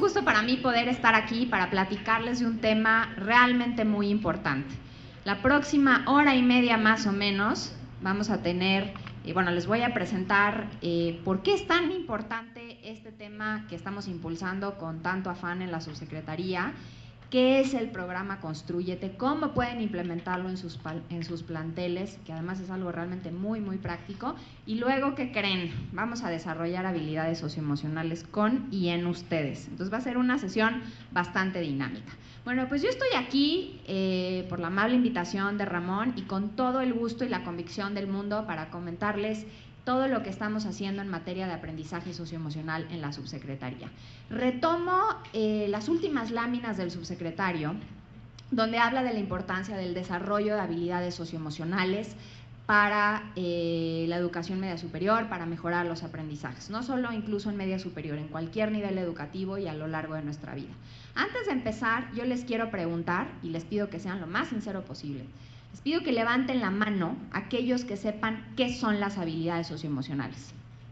gusto para mí poder estar aquí para platicarles de un tema realmente muy importante. La próxima hora y media más o menos vamos a tener, bueno, les voy a presentar por qué es tan importante este tema que estamos impulsando con tanto afán en la subsecretaría. ¿Qué es el programa Constrúyete? ¿Cómo pueden implementarlo en sus planteles? Que además es algo realmente muy, muy práctico. Y luego, ¿qué creen? Vamos a desarrollar habilidades socioemocionales con y en ustedes. Entonces va a ser una sesión bastante dinámica. Bueno, pues yo estoy aquí por la amable invitación de Ramón y con todo el gusto y la convicción del mundo para comentarles todo lo que estamos haciendo en materia de aprendizaje socioemocional en la subsecretaría. Retomo las últimas láminas del subsecretario, donde habla de la importancia del desarrollo de habilidades socioemocionales para la educación media superior, para mejorar los aprendizajes, no solo incluso en media superior, en cualquier nivel educativo y a lo largo de nuestra vida. Antes de empezar, yo les quiero preguntar, y les pido que sean lo más sincero posible, les pido que levanten la mano aquellos que sepan qué son las habilidades socioemocionales.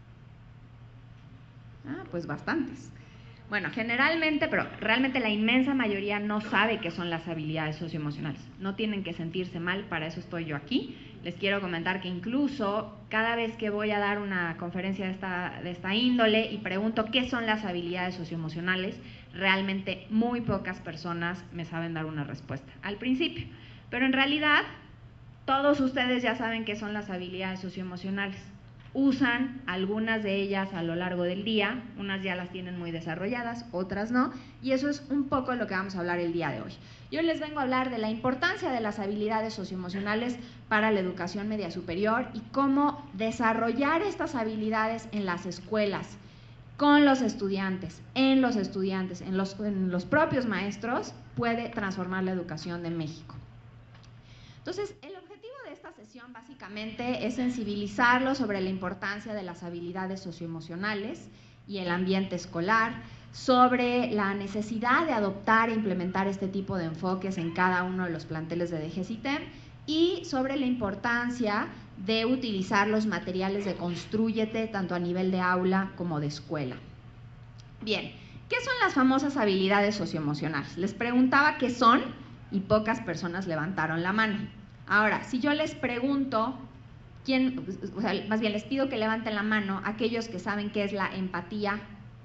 Pues bastantes. Bueno, generalmente, pero realmente la inmensa mayoría no sabe qué son las habilidades socioemocionales. No tienen que sentirse mal, para eso estoy yo aquí. Les quiero comentar que incluso cada vez que voy a dar una conferencia de esta índole y pregunto qué son las habilidades socioemocionales, realmente muy pocas personas me saben dar una respuesta al principio. Pero en realidad, todos ustedes ya saben qué son las habilidades socioemocionales. Usan algunas de ellas a lo largo del día, unas ya las tienen muy desarrolladas, otras no, y eso es un poco lo que vamos a hablar el día de hoy. Yo les vengo a hablar de la importancia de las habilidades socioemocionales para la educación media superior y cómo desarrollar estas habilidades en las escuelas, con los estudiantes, en los propios maestros, puede transformar la educación de México. Entonces, el objetivo de esta sesión básicamente es sensibilizarlos sobre la importancia de las habilidades socioemocionales y el ambiente escolar, sobre la necesidad de adoptar e implementar este tipo de enfoques en cada uno de los planteles de DGCITEM y sobre la importancia de utilizar los materiales de Constrúyete tanto a nivel de aula como de escuela. Bien, ¿qué son las famosas habilidades socioemocionales? Les preguntaba qué son y pocas personas levantaron la mano. Ahora, si yo les pregunto, más bien les pido que levanten la mano aquellos que saben qué es la empatía,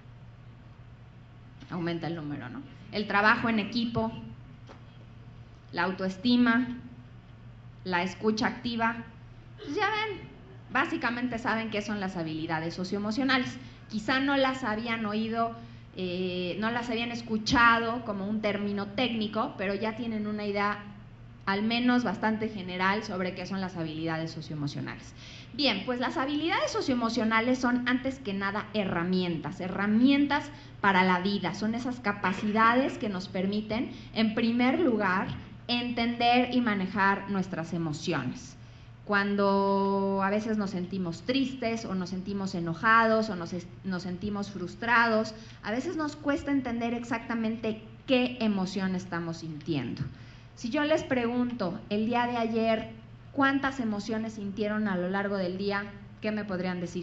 aumenta el número, ¿no? El trabajo en equipo, la autoestima, la escucha activa, pues ya ven, básicamente saben qué son las habilidades socioemocionales. Quizá no las habían oído, no las habían escuchado como un término técnico, pero ya tienen una idea al menos bastante general sobre qué son las habilidades socioemocionales. Bien, pues las habilidades socioemocionales son antes que nada herramientas para la vida, son esas capacidades que nos permiten, en primer lugar, entender y manejar nuestras emociones. Cuando a veces nos sentimos tristes o nos sentimos enojados o nos sentimos frustrados, a veces nos cuesta entender exactamente qué emoción estamos sintiendo. Si yo les pregunto el día de ayer cuántas emociones sintieron a lo largo del día, ¿qué me podrían decir?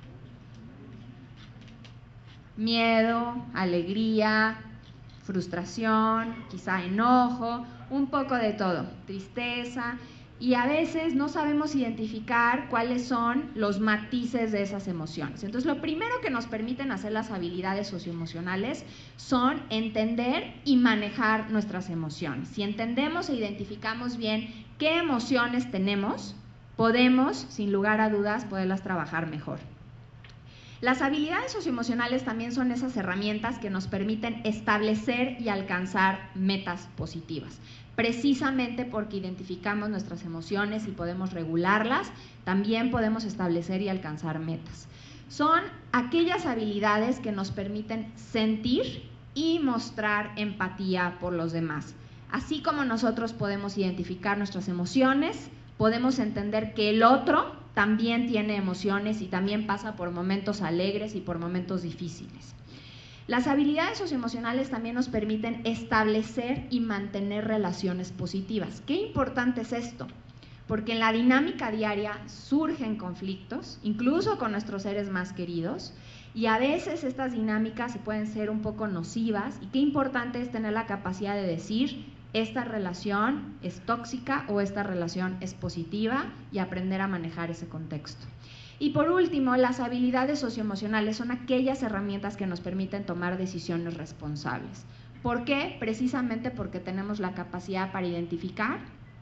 Miedo, alegría, frustración, quizá enojo, un poco de todo, tristeza. Y a veces no sabemos identificar cuáles son los matices de esas emociones. Entonces, lo primero que nos permiten hacer las habilidades socioemocionales son entender y manejar nuestras emociones. Si entendemos e identificamos bien qué emociones tenemos, podemos, sin lugar a dudas, poderlas trabajar mejor. Las habilidades socioemocionales también son esas herramientas que nos permiten establecer y alcanzar metas positivas. Precisamente porque identificamos nuestras emociones y podemos regularlas, también podemos establecer y alcanzar metas. Son aquellas habilidades que nos permiten sentir y mostrar empatía por los demás. Así como nosotros podemos identificar nuestras emociones, podemos entender que el otro también tiene emociones y también pasa por momentos alegres y por momentos difíciles. Las habilidades socioemocionales también nos permiten establecer y mantener relaciones positivas. ¿Qué importante es esto? Porque en la dinámica diaria surgen conflictos, incluso con nuestros seres más queridos, Y a veces estas dinámicas se pueden ser un poco nocivas, y qué importante es tener la capacidad de decir: esta relación es tóxica o esta relación es positiva, y aprender a manejar ese contexto. Y por último, las habilidades socioemocionales son aquellas herramientas que nos permiten tomar decisiones responsables. ¿Por qué? Precisamente porque tenemos la capacidad para identificar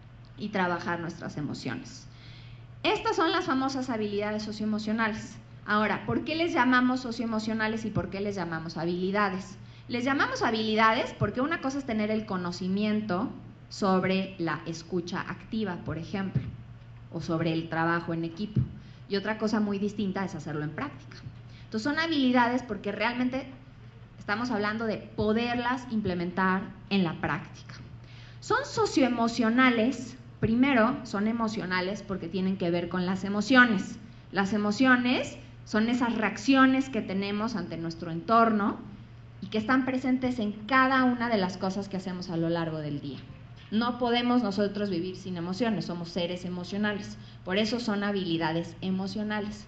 y trabajar nuestras emociones. Estas son las famosas habilidades socioemocionales. Ahora, ¿por qué les llamamos socioemocionales y por qué les llamamos habilidades? Les llamamos habilidades porque una cosa es tener el conocimiento sobre la escucha activa, por ejemplo, o sobre el trabajo en equipo, y otra cosa muy distinta es hacerlo en práctica. Entonces son habilidades porque realmente estamos hablando de poderlas implementar en la práctica. Son socioemocionales. Primero, son emocionales porque tienen que ver con las emociones. Las emociones son esas reacciones que tenemos ante nuestro entorno y que están presentes en cada una de las cosas que hacemos a lo largo del día. No podemos nosotros vivir sin emociones, somos seres emocionales. Por eso son habilidades emocionales.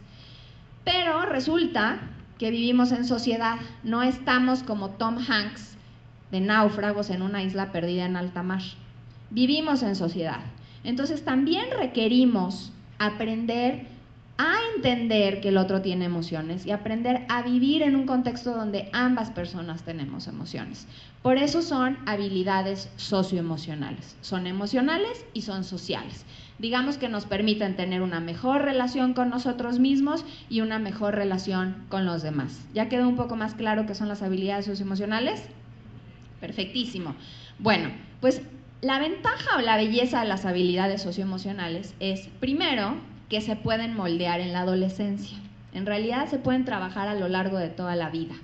Pero resulta que vivimos en sociedad, no estamos como Tom Hanks de náufragos en una isla perdida en alta mar. Vivimos en sociedad. Entonces también requerimos aprender a entender que el otro tiene emociones y aprender a vivir en un contexto donde ambas personas tenemos emociones. Por eso son habilidades socioemocionales. Son emocionales y son sociales. Digamos que nos permiten tener una mejor relación con nosotros mismos y una mejor relación con los demás. ¿Ya quedó un poco más claro qué son las habilidades socioemocionales? Perfectísimo. Bueno, pues la ventaja o la belleza de las habilidades socioemocionales es, primero, que se pueden moldear en la adolescencia. En realidad se pueden trabajar a lo largo de toda la vida.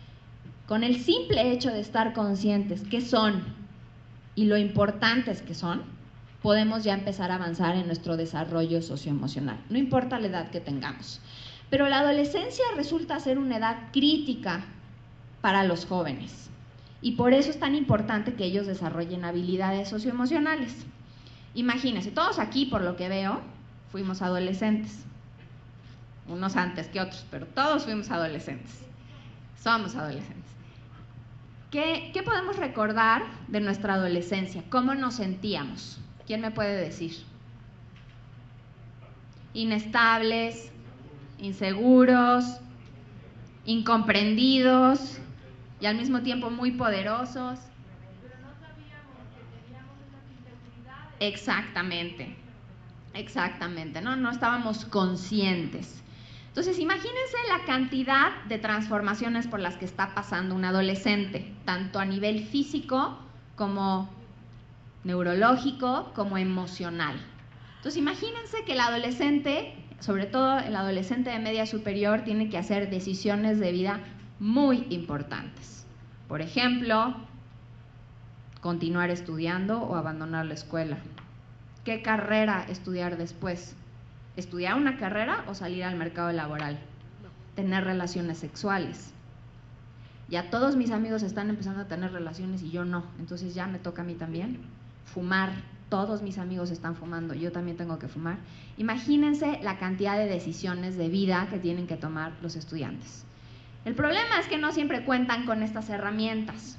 Con el simple hecho de estar conscientes qué son y lo importantes que son, podemos ya empezar a avanzar en nuestro desarrollo socioemocional, no importa la edad que tengamos. Pero la adolescencia resulta ser una edad crítica para los jóvenes. Y por eso es tan importante que ellos desarrollen habilidades socioemocionales. Imagínense, todos aquí, por lo que veo, fuimos adolescentes. Unos antes que otros, pero todos fuimos adolescentes. Somos adolescentes. ¿Qué podemos recordar de nuestra adolescencia? ¿Cómo nos sentíamos? ¿Quién me puede decir? Inestables, inseguros, incomprendidos y al mismo tiempo muy poderosos. Pero no sabíamos que teníamos esas inseguridades. Exactamente, no estábamos conscientes. Entonces, imagínense la cantidad de transformaciones por las que está pasando un adolescente, tanto a nivel físico como neurológico, como emocional. Entonces, imagínense que el adolescente, sobre todo el adolescente de media superior, tiene que hacer decisiones de vida muy importantes. Por ejemplo, continuar estudiando o abandonar la escuela. ¿Qué carrera estudiar después? ¿Estudiar una carrera o salir al mercado laboral? Tener relaciones sexuales. Ya todos mis amigos están empezando a tener relaciones y yo no, entonces ya me toca a mí también. Fumar, todos mis amigos están fumando, yo también tengo que fumar. Imagínense la cantidad de decisiones de vida que tienen que tomar los estudiantes. El problema es que no siempre cuentan con estas herramientas,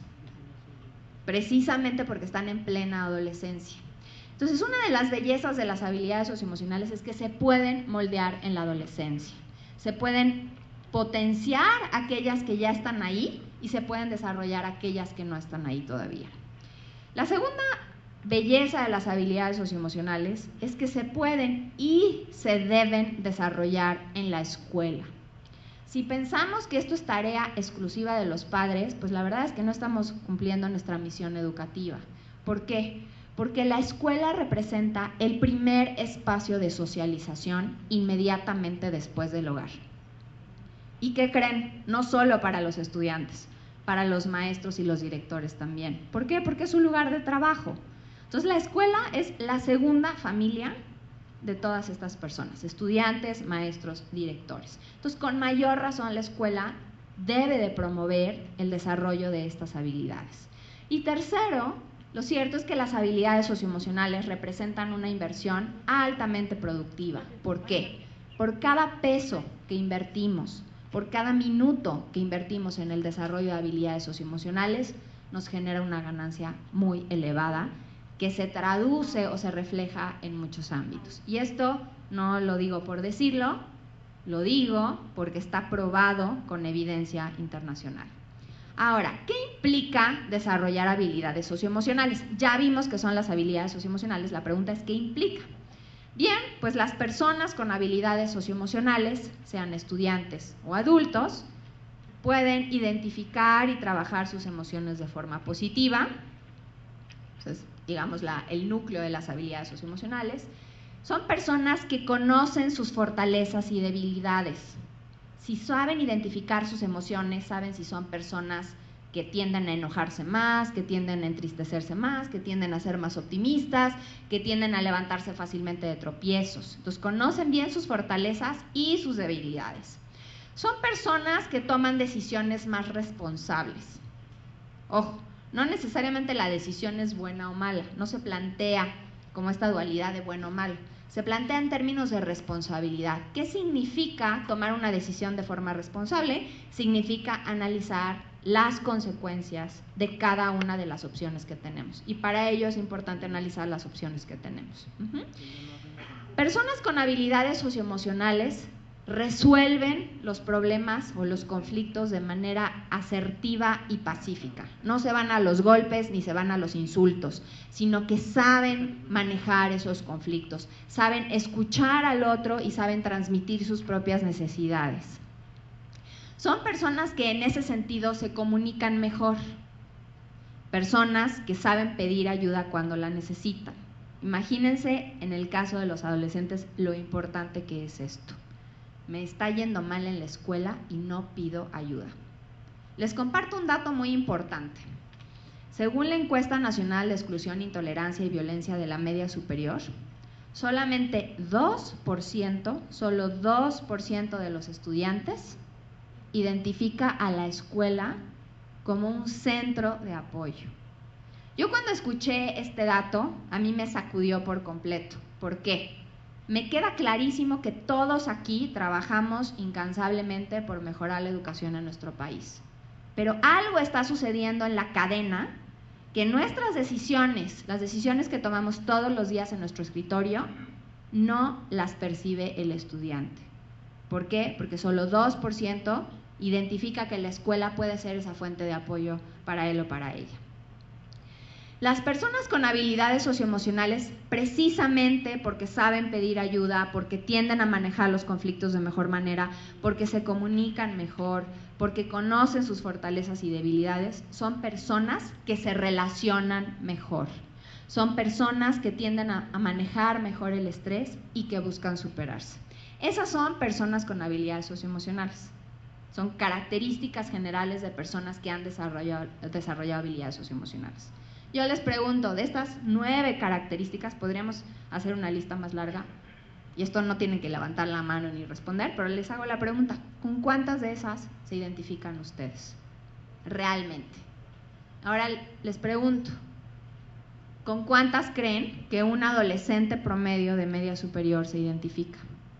precisamente porque están en plena adolescencia. Entonces, una de las bellezas de las habilidades socioemocionales es que se pueden moldear en la adolescencia. Se pueden potenciar aquellas que ya están ahí y se pueden desarrollar aquellas que no están ahí todavía. La segunda belleza de las habilidades socioemocionales es que se pueden y se deben desarrollar en la escuela. Si pensamos que esto es tarea exclusiva de los padres, pues la verdad es que no estamos cumpliendo nuestra misión educativa. ¿Por qué? Porque la escuela representa el primer espacio de socialización inmediatamente después del hogar. ¿Y qué creen? No solo para los estudiantes, para los maestros y los directores también. ¿Por qué? Porque es un lugar de trabajo. Entonces la escuela es la segunda familia de todas estas personas, estudiantes, maestros, directores. Entonces, con mayor razón la escuela debe de promover el desarrollo de estas habilidades. Y tercero, lo cierto es que las habilidades socioemocionales representan una inversión altamente productiva. ¿Por qué? Por cada peso que invertimos por cada minuto que invertimos en el desarrollo de habilidades socioemocionales, nos genera una ganancia muy elevada que se traduce o se refleja en muchos ámbitos. Y esto no lo digo por decirlo, lo digo porque está probado con evidencia internacional. Ahora, ¿qué implica desarrollar habilidades socioemocionales? Ya vimos qué son las habilidades socioemocionales, la pregunta es ¿qué implica? Bien, pues las personas con habilidades socioemocionales, sean estudiantes o adultos, pueden identificar y trabajar sus emociones de forma positiva. Entonces, digamos, el núcleo de las habilidades socioemocionales. Son personas que conocen sus fortalezas y debilidades. Si saben identificar sus emociones, saben si son personas que tienden a enojarse más, que tienden a entristecerse más, que tienden a ser más optimistas, que tienden a levantarse fácilmente de tropiezos. Entonces, conocen bien sus fortalezas y sus debilidades. Son personas que toman decisiones más responsables. Ojo, no necesariamente la decisión es buena o mala, no se plantea como esta dualidad de bueno o malo, se plantea en términos de responsabilidad. ¿Qué significa tomar una decisión de forma responsable? Significa analizar las consecuencias de cada una de las opciones que tenemos. Y para ello es importante analizar las opciones que tenemos. Personas con habilidades socioemocionales resuelven los problemas o los conflictos de manera asertiva y pacífica. No se van a los golpes ni se van a los insultos, sino que saben manejar esos conflictos, saben escuchar al otro y saben transmitir sus propias necesidades. Son personas que en ese sentido se comunican mejor, personas que saben pedir ayuda cuando la necesitan. Imagínense en el caso de los adolescentes lo importante que es esto. Me está yendo mal en la escuela y no pido ayuda. Les comparto un dato muy importante. Según la encuesta nacional de exclusión, intolerancia y violencia de la media superior, solamente 2%, solo 2% de los estudiantes identifica a la escuela como un centro de apoyo. Yo cuando escuché este dato, a mí me sacudió por completo. ¿Por qué? Me queda clarísimo que todos aquí trabajamos incansablemente por mejorar la educación en nuestro país. Pero algo está sucediendo en la cadena que nuestras decisiones, las decisiones que tomamos todos los días en nuestro escritorio, no las percibe el estudiante. ¿Por qué? Porque solo 2% identifica que la escuela puede ser esa fuente de apoyo para él o para ella. Las personas con habilidades socioemocionales, precisamente porque saben pedir ayuda, porque tienden a manejar los conflictos de mejor manera, porque se comunican mejor, porque conocen sus fortalezas y debilidades, son personas que se relacionan mejor. Son personas que tienden a manejar mejor el estrés y que buscan superarse. Esas son personas con habilidades socioemocionales. Son características generales de personas que han desarrollado habilidades socioemocionales. Yo les pregunto, de estas 9 características, podríamos hacer una lista más larga, y esto no tienen que levantar la mano ni responder, pero les hago la pregunta, ¿con cuántas de esas se identifican ustedes realmente? Ahora les pregunto, ¿con cuántas creen que un adolescente promedio de media superior se identifica?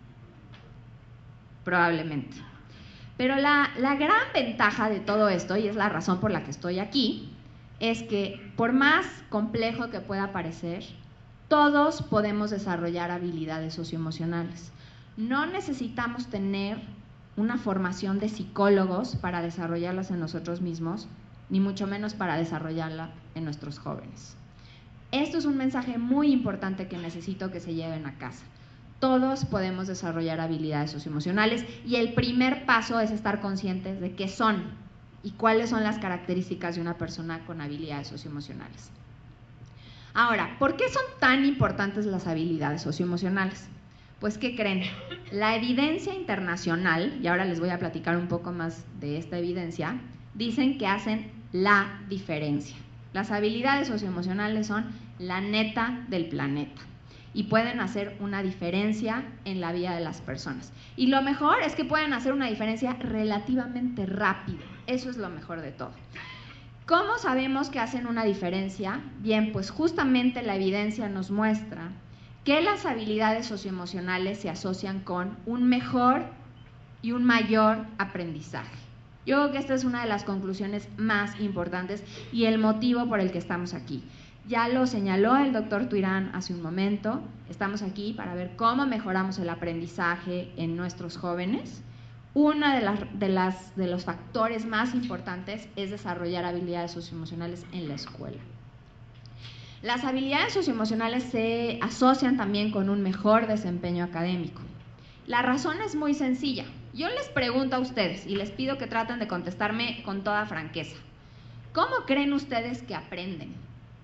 Probablemente. Pero la gran ventaja de todo esto, y es la razón por la que estoy aquí, es que por más complejo que pueda parecer, todos podemos desarrollar habilidades socioemocionales. No necesitamos tener una formación de psicólogos para desarrollarlas en nosotros mismos, ni mucho menos para desarrollarla en nuestros jóvenes. Esto es un mensaje muy importante que necesito que se lleven a casa. Todos podemos desarrollar habilidades socioemocionales y el primer paso es estar conscientes de qué son y cuáles son las características de una persona con habilidades socioemocionales. Ahora, ¿por qué son tan importantes las habilidades socioemocionales? Pues, ¿qué creen? La evidencia internacional, y ahora les voy a platicar un poco más de esta evidencia, dicen que hacen la diferencia. Las habilidades socioemocionales son la neta del planeta y pueden hacer una diferencia en la vida de las personas. Y lo mejor es que pueden hacer una diferencia relativamente rápido. Eso es lo mejor de todo. ¿Cómo sabemos que hacen una diferencia? Bien, pues justamente la evidencia nos muestra que las habilidades socioemocionales se asocian con un mejor y un mayor aprendizaje. Yo creo que esta es una de las conclusiones más importantes y el motivo por el que estamos aquí. Ya lo señaló el doctor Tuirán hace un momento, estamos aquí para ver cómo mejoramos el aprendizaje en nuestros jóvenes. Uno de los factores más importantes es desarrollar habilidades socioemocionales en la escuela. Las habilidades socioemocionales se asocian también con un mejor desempeño académico. La razón es muy sencilla. Yo les pregunto a ustedes y les pido que traten de contestarme con toda franqueza. ¿Cómo creen ustedes que aprenden?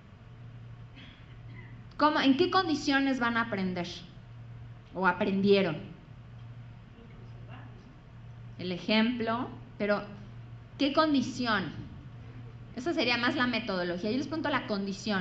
¿En qué condiciones van a aprender? ¿O aprendieron? El ejemplo, pero ¿qué condición? Esa sería más la metodología. Yo les pregunto la condición.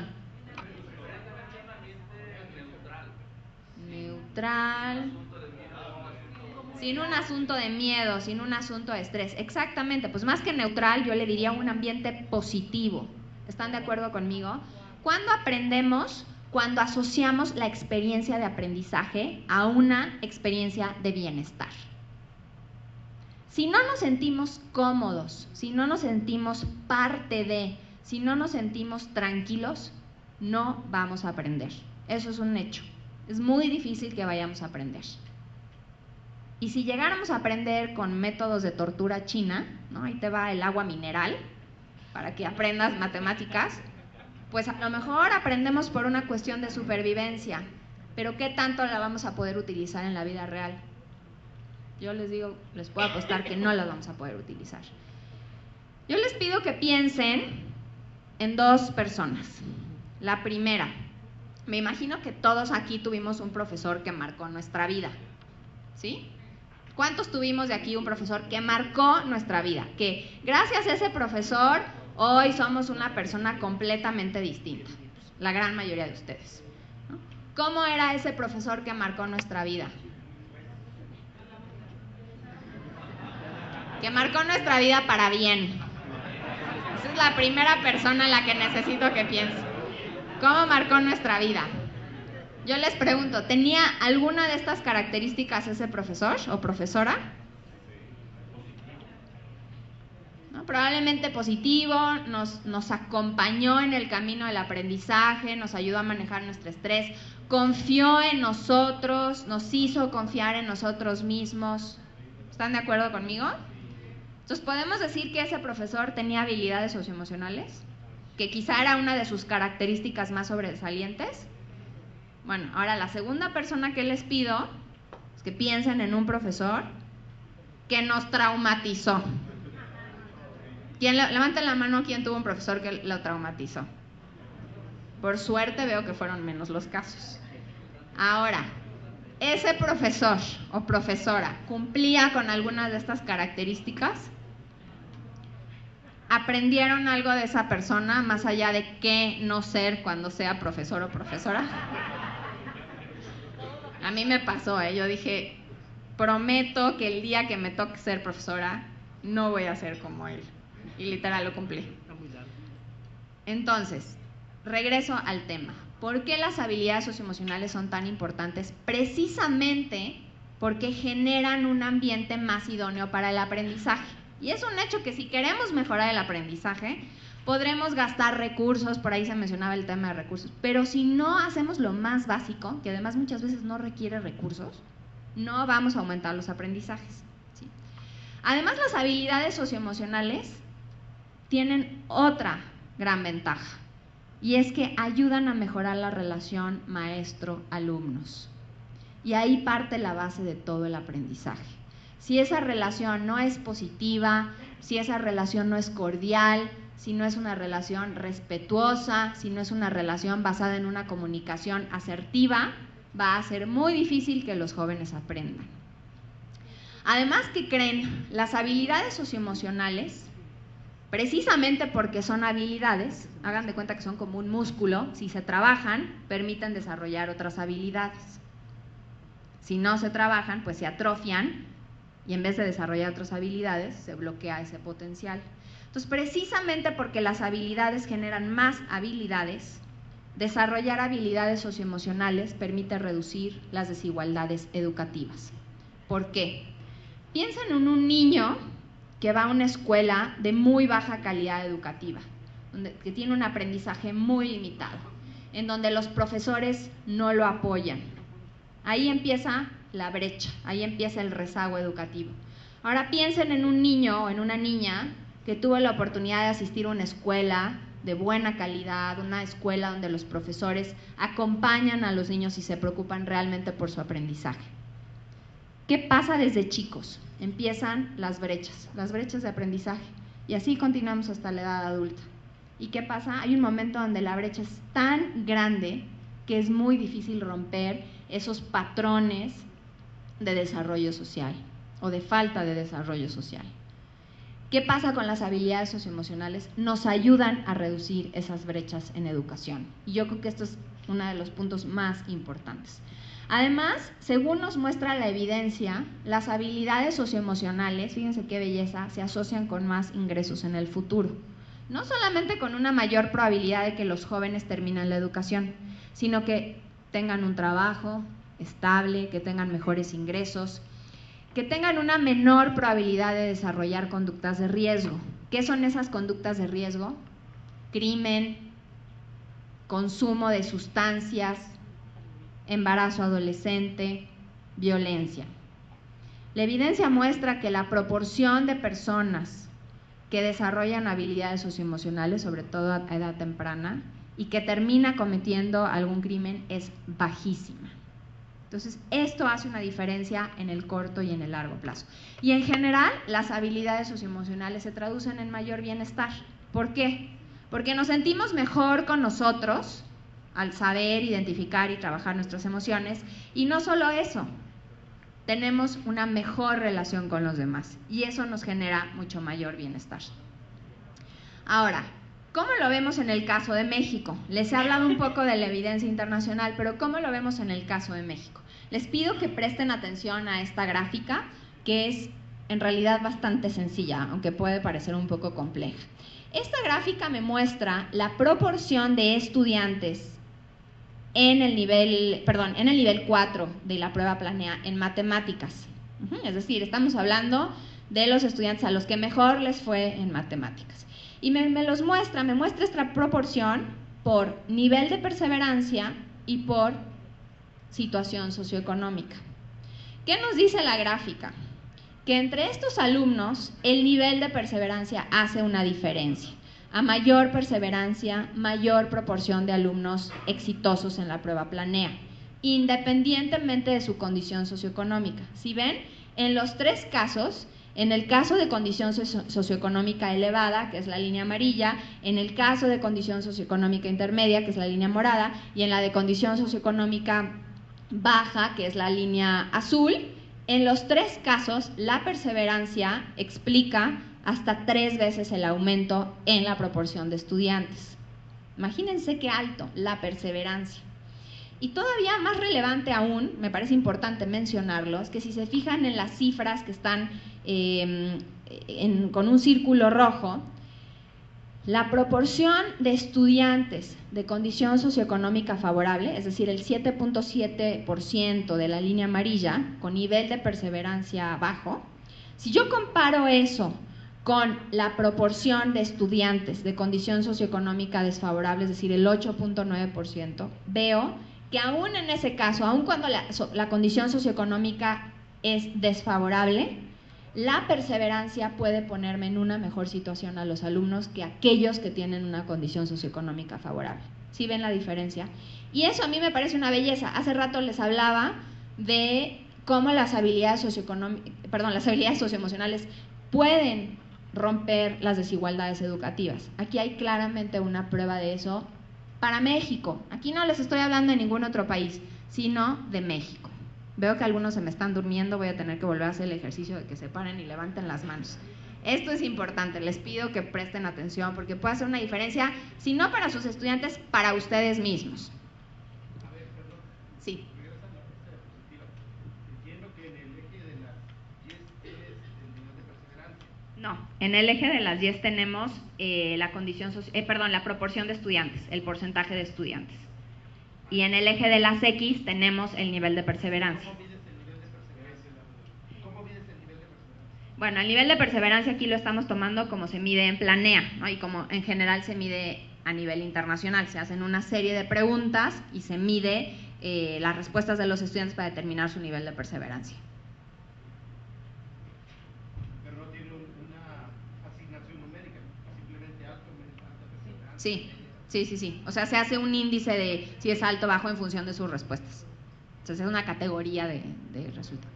Neutral. Sin un asunto de miedo, sin un asunto de estrés. Exactamente, pues más que neutral, yo le diría un ambiente positivo. ¿Están de acuerdo conmigo? ¿Cuándo aprendemos? Cuando asociamos la experiencia de aprendizaje a una experiencia de bienestar. Si no nos sentimos cómodos, si no nos sentimos parte de, si no nos sentimos tranquilos, no vamos a aprender. Eso es un hecho. Es muy difícil que vayamos a aprender. Y si llegáramos a aprender con métodos de tortura china, ¿no? Ahí te va el agua mineral para que aprendas matemáticas, pues a lo mejor aprendemos por una cuestión de supervivencia, pero ¿qué tanto la vamos a poder utilizar en la vida real? Yo les digo, les puedo apostar que no la vamos a poder utilizar. Yo les pido que piensen en dos personas. La primera, me imagino que todos aquí tuvimos un profesor que marcó nuestra vida, ¿sí? ¿Cuántos tuvimos de aquí un profesor que marcó nuestra vida? Que gracias a ese profesor hoy somos una persona completamente distinta. La gran mayoría de ustedes, ¿no? ¿Cómo era ese profesor que marcó nuestra vida? Que marcó nuestra vida para bien. Esa es la primera persona en la que necesito que piense. ¿Cómo marcó nuestra vida? Yo les pregunto, ¿tenía alguna de estas características ese profesor o profesora? ¿No? Probablemente positivo, nos acompañó en el camino del aprendizaje, nos ayudó a manejar nuestro estrés, confió en nosotros, nos hizo confiar en nosotros mismos. ¿Están de acuerdo conmigo? Entonces, ¿podemos decir que ese profesor tenía habilidades socioemocionales? ¿Que quizá era una de sus características más sobresalientes? Bueno, ahora la segunda persona que les pido es que piensen en un profesor que nos traumatizó. Levanten la mano quien tuvo un profesor que lo traumatizó. Por suerte veo que fueron menos los casos. Ahora, ¿ese profesor o profesora cumplía con algunas de estas características? ¿Aprendieron algo de esa persona más allá de qué no ser cuando sea profesor o profesora? A mí me pasó, yo dije, prometo que el día que me toque ser profesora no voy a ser como él. Y literal lo cumplí. Entonces, regreso al tema. ¿Por qué las habilidades socioemocionales son tan importantes? Precisamente porque generan un ambiente más idóneo para el aprendizaje. Y es un hecho que si queremos mejorar el aprendizaje, podremos gastar recursos, por ahí se mencionaba el tema de recursos, pero si no hacemos lo más básico, que además muchas veces no requiere recursos, no vamos a aumentar los aprendizajes, ¿sí? Además, las habilidades socioemocionales tienen otra gran ventaja, y es que ayudan a mejorar la relación maestro-alumnos. Y ahí parte la base de todo el aprendizaje. Si esa relación no es positiva, si esa relación no es cordial, si no es una relación respetuosa, si no es una relación basada en una comunicación asertiva, va a ser muy difícil que los jóvenes aprendan. Además, ¿qué creen? Las habilidades socioemocionales, precisamente porque son habilidades, hagan de cuenta que son como un músculo, si se trabajan, permiten desarrollar otras habilidades. Si no se trabajan, pues se atrofian y en vez de desarrollar otras habilidades, se bloquea ese potencial. Entonces, precisamente porque las habilidades generan más habilidades, desarrollar habilidades socioemocionales permite reducir las desigualdades educativas. ¿Por qué? Piensen en un niño que va a una escuela de muy baja calidad educativa, que tiene un aprendizaje muy limitado, en donde los profesores no lo apoyan. Ahí empieza la brecha, ahí empieza el rezago educativo. Ahora piensen en un niño o en una niña que tuvo la oportunidad de asistir a una escuela de buena calidad, una escuela donde los profesores acompañan a los niños y se preocupan realmente por su aprendizaje. ¿Qué pasa desde chicos? Empiezan las brechas de aprendizaje, y así continuamos hasta la edad adulta. ¿Y qué pasa? Hay un momento donde la brecha es tan grande que es muy difícil romper esos patrones de desarrollo social o de falta de desarrollo social. ¿Qué pasa con las habilidades socioemocionales? Nos ayudan a reducir esas brechas en educación. Y yo creo que esto es uno de los puntos más importantes. Además, según nos muestra la evidencia, las habilidades socioemocionales, fíjense qué belleza, se asocian con más ingresos en el futuro. No solamente con una mayor probabilidad de que los jóvenes terminen la educación, sino que tengan un trabajo estable, que tengan mejores ingresos, que tengan una menor probabilidad de desarrollar conductas de riesgo. ¿Qué son esas conductas de riesgo? Crimen, consumo de sustancias, embarazo adolescente, violencia. La evidencia muestra que la proporción de personas que desarrollan habilidades socioemocionales, sobre todo a edad temprana, y que termina cometiendo algún crimen es bajísima. Entonces, esto hace una diferencia en el corto y en el largo plazo. Y en general, las habilidades socioemocionales se traducen en mayor bienestar. ¿Por qué? Porque nos sentimos mejor con nosotros al saber identificar y trabajar nuestras emociones, y no solo eso, tenemos una mejor relación con los demás, y eso nos genera mucho mayor bienestar. Ahora, ¿cómo lo vemos en el caso de México? Les he hablado un poco de la evidencia internacional, pero ¿cómo lo vemos en el caso de México? Les pido que presten atención a esta gráfica, que es en realidad bastante sencilla, aunque puede parecer un poco compleja. Esta gráfica me muestra la proporción de estudiantes en el nivel 4 de la prueba Planea en matemáticas. Es decir, estamos hablando de los estudiantes a los que mejor les fue en matemáticas. Y me muestra esta proporción por nivel de perseverancia y por situación socioeconómica. ¿Qué nos dice la gráfica? Que entre estos alumnos el nivel de perseverancia hace una diferencia. A mayor perseverancia, mayor proporción de alumnos exitosos en la prueba Planea, independientemente de su condición socioeconómica. Si ven, en los tres casos, en el caso de condición socioeconómica elevada, que es la línea amarilla, en el caso de condición socioeconómica intermedia, que es la línea morada, y en la de condición socioeconómica baja, que es la línea azul, en los tres casos la perseverancia explica hasta 3 veces el aumento en la proporción de estudiantes. Imagínense qué alto, la perseverancia. Y todavía más relevante aún, me parece importante mencionarlo, es que si se fijan en las cifras que están con un círculo rojo, la proporción de estudiantes de condición socioeconómica favorable, es decir, el 7.7% de la línea amarilla, con nivel de perseverancia bajo, si yo comparo eso con la proporción de estudiantes de condición socioeconómica desfavorable, es decir, el 8.9%, veo que aún en ese caso, aún cuando la condición socioeconómica es desfavorable, la perseverancia puede ponerme en una mejor situación a los alumnos que aquellos que tienen una condición socioeconómica favorable. ¿Sí ven la diferencia? Y eso a mí me parece una belleza. Hace rato les hablaba de cómo las habilidades socioemocionales pueden romper las desigualdades educativas. Aquí hay claramente una prueba de eso para México. Aquí no les estoy hablando de ningún otro país, sino de México. Veo que algunos se me están durmiendo, voy a tener que volver a hacer el ejercicio de que se paren y levanten las manos. Esto es importante, les pido que presten atención porque puede hacer una diferencia, si no para sus estudiantes, para ustedes mismos. A ver, perdón. Sí. Regresando a la parte diapositiva. Entiendo que en el eje de las 10 es el nivel de perseverancia. No, en el eje de las 10 tenemos la proporción de estudiantes, el porcentaje de estudiantes. Y en el eje de las X tenemos el nivel de perseverancia. ¿Cómo mides el nivel de perseverancia? ¿Cómo mides el nivel de perseverancia? Bueno, el nivel de perseverancia aquí lo estamos tomando como se mide en Planea, ¿no? Y como en general se mide a nivel internacional. Se hacen una serie de preguntas y se mide las respuestas de los estudiantes para determinar su nivel de perseverancia. Pero no tiene una asignación numérica, simplemente alta perseverancia. Sí. O sea, se hace un índice de si es alto o bajo en función de sus respuestas. Entonces es una categoría de resultado.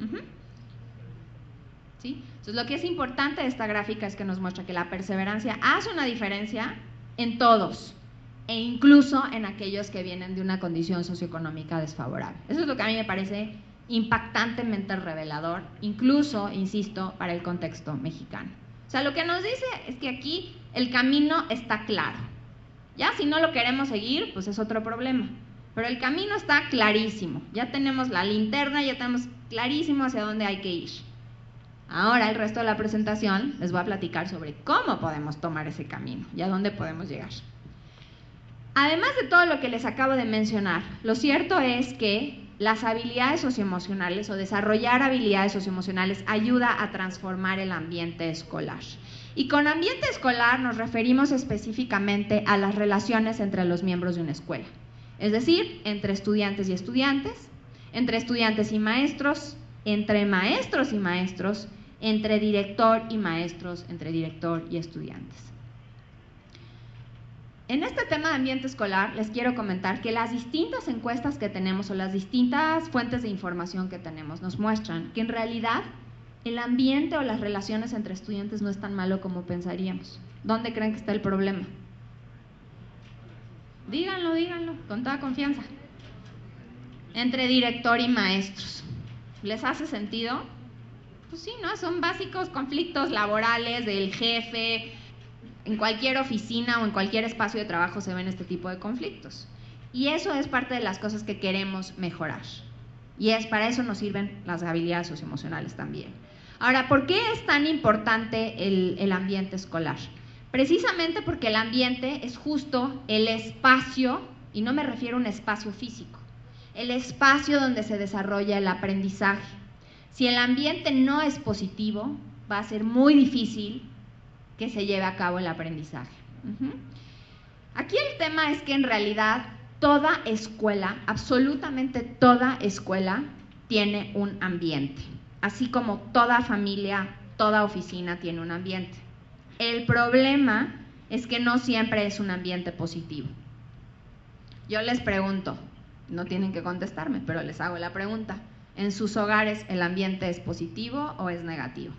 ¿Sí? Entonces lo que es importante de esta gráfica es que nos muestra que la perseverancia hace una diferencia en todos, e incluso en aquellos que vienen de una condición socioeconómica desfavorable. Eso es lo que a mí me parece impactantemente revelador, incluso, insisto, para el contexto mexicano. O sea, lo que nos dice es que aquí el camino está claro. Ya si no lo queremos seguir, pues es otro problema. Pero el camino está clarísimo. Ya tenemos la linterna, ya tenemos clarísimo hacia dónde hay que ir. Ahora, el resto de la presentación les voy a platicar sobre cómo podemos tomar ese camino y a dónde podemos llegar. Además de todo lo que les acabo de mencionar, lo cierto es que las habilidades socioemocionales o desarrollar habilidades socioemocionales ayuda a transformar el ambiente escolar. Y con ambiente escolar nos referimos específicamente a las relaciones entre los miembros de una escuela. Es decir, entre estudiantes y estudiantes, entre estudiantes y maestros, entre maestros y maestros, entre director y maestros, entre director y estudiantes. En este tema de ambiente escolar les quiero comentar que las distintas encuestas que tenemos o las distintas fuentes de información que tenemos nos muestran que en realidad el ambiente o las relaciones entre estudiantes no es tan malo como pensaríamos. ¿Dónde creen que está el problema? Díganlo, con toda confianza. Entre director y maestros. ¿Les hace sentido? Pues sí, ¿no? Son básicos conflictos laborales del jefe. En cualquier oficina o en cualquier espacio de trabajo se ven este tipo de conflictos. Y eso es parte de las cosas que queremos mejorar. Y para eso nos sirven las habilidades socioemocionales también. Ahora, ¿por qué es tan importante el ambiente escolar? Precisamente porque el ambiente es justo el espacio, y no me refiero a un espacio físico, el espacio donde se desarrolla el aprendizaje. Si el ambiente no es positivo, va a ser muy difícil que se lleve a cabo el aprendizaje. Aquí el tema es que en realidad toda escuela, absolutamente toda escuela, tiene un ambiente, así como toda familia, toda oficina tiene un ambiente. El problema es que no siempre es un ambiente positivo. Yo les pregunto, no tienen que contestarme, pero les hago la pregunta: ¿en sus hogares el ambiente es positivo o es negativo?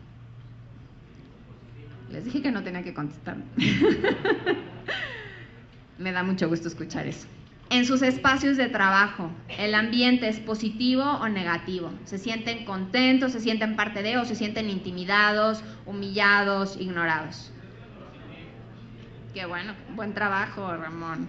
Les dije que no tenía que contestarme. Me da mucho gusto escuchar eso. En sus espacios de trabajo, ¿el ambiente es positivo o negativo? ¿Se sienten contentos, se sienten parte de, o se sienten intimidados, humillados, ignorados? Qué bueno, buen trabajo, Ramón.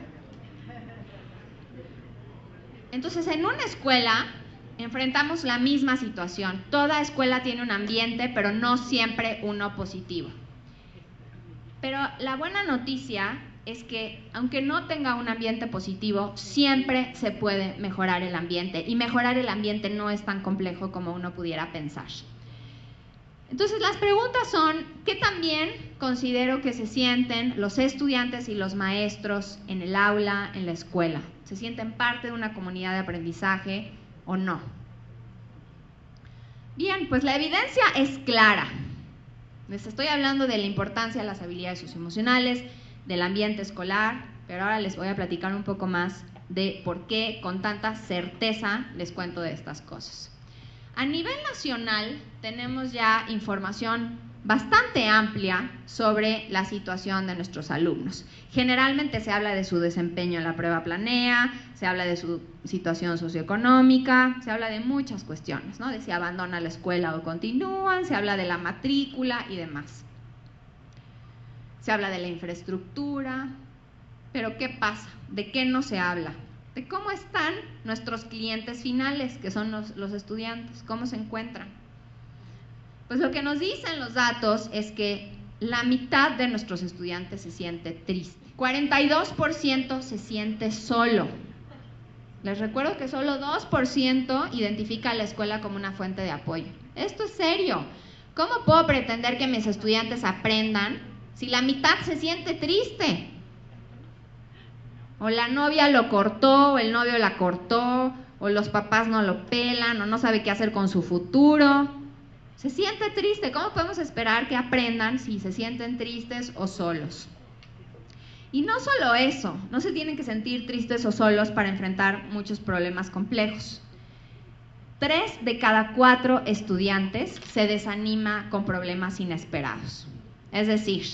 Entonces, en una escuela enfrentamos la misma situación. Toda escuela tiene un ambiente, pero no siempre uno positivo. Pero la buena noticia es que, aunque no tenga un ambiente positivo, siempre se puede mejorar el ambiente. Y mejorar el ambiente no es tan complejo como uno pudiera pensar. Entonces, las preguntas son: ¿qué tan bien considero que se sienten los estudiantes y los maestros en el aula, en la escuela? ¿Se sienten parte de una comunidad de aprendizaje o no? Bien, pues la evidencia es clara. Les estoy hablando de la importancia de las habilidades socioemocionales, del ambiente escolar, pero ahora les voy a platicar un poco más de por qué con tanta certeza les cuento de estas cosas. A nivel nacional tenemos ya información bastante amplia sobre la situación de nuestros alumnos. Generalmente se habla de su desempeño en la prueba Planea, se habla de su situación socioeconómica, se habla de muchas cuestiones, ¿no? De si abandonan la escuela o continúan, se habla de la matrícula y demás. Se habla de la infraestructura, pero ¿qué pasa? ¿De qué no se habla? De cómo están nuestros clientes finales, que son los estudiantes, cómo se encuentran. Pues lo que nos dicen los datos es que la mitad de nuestros estudiantes se siente triste. 42% se siente solo. Les recuerdo que solo 2% identifica a la escuela como una fuente de apoyo. Esto es serio. ¿Cómo puedo pretender que mis estudiantes aprendan si la mitad se siente triste? O la novia lo cortó, o el novio la cortó, o los papás no lo pelan, o no sabe qué hacer con su futuro. Se siente triste. ¿Cómo podemos esperar que aprendan si se sienten tristes o solos? Y no solo eso, no se tienen que sentir tristes o solos para enfrentar muchos problemas complejos. 3 de cada 4 estudiantes se desanima con problemas inesperados. Es decir,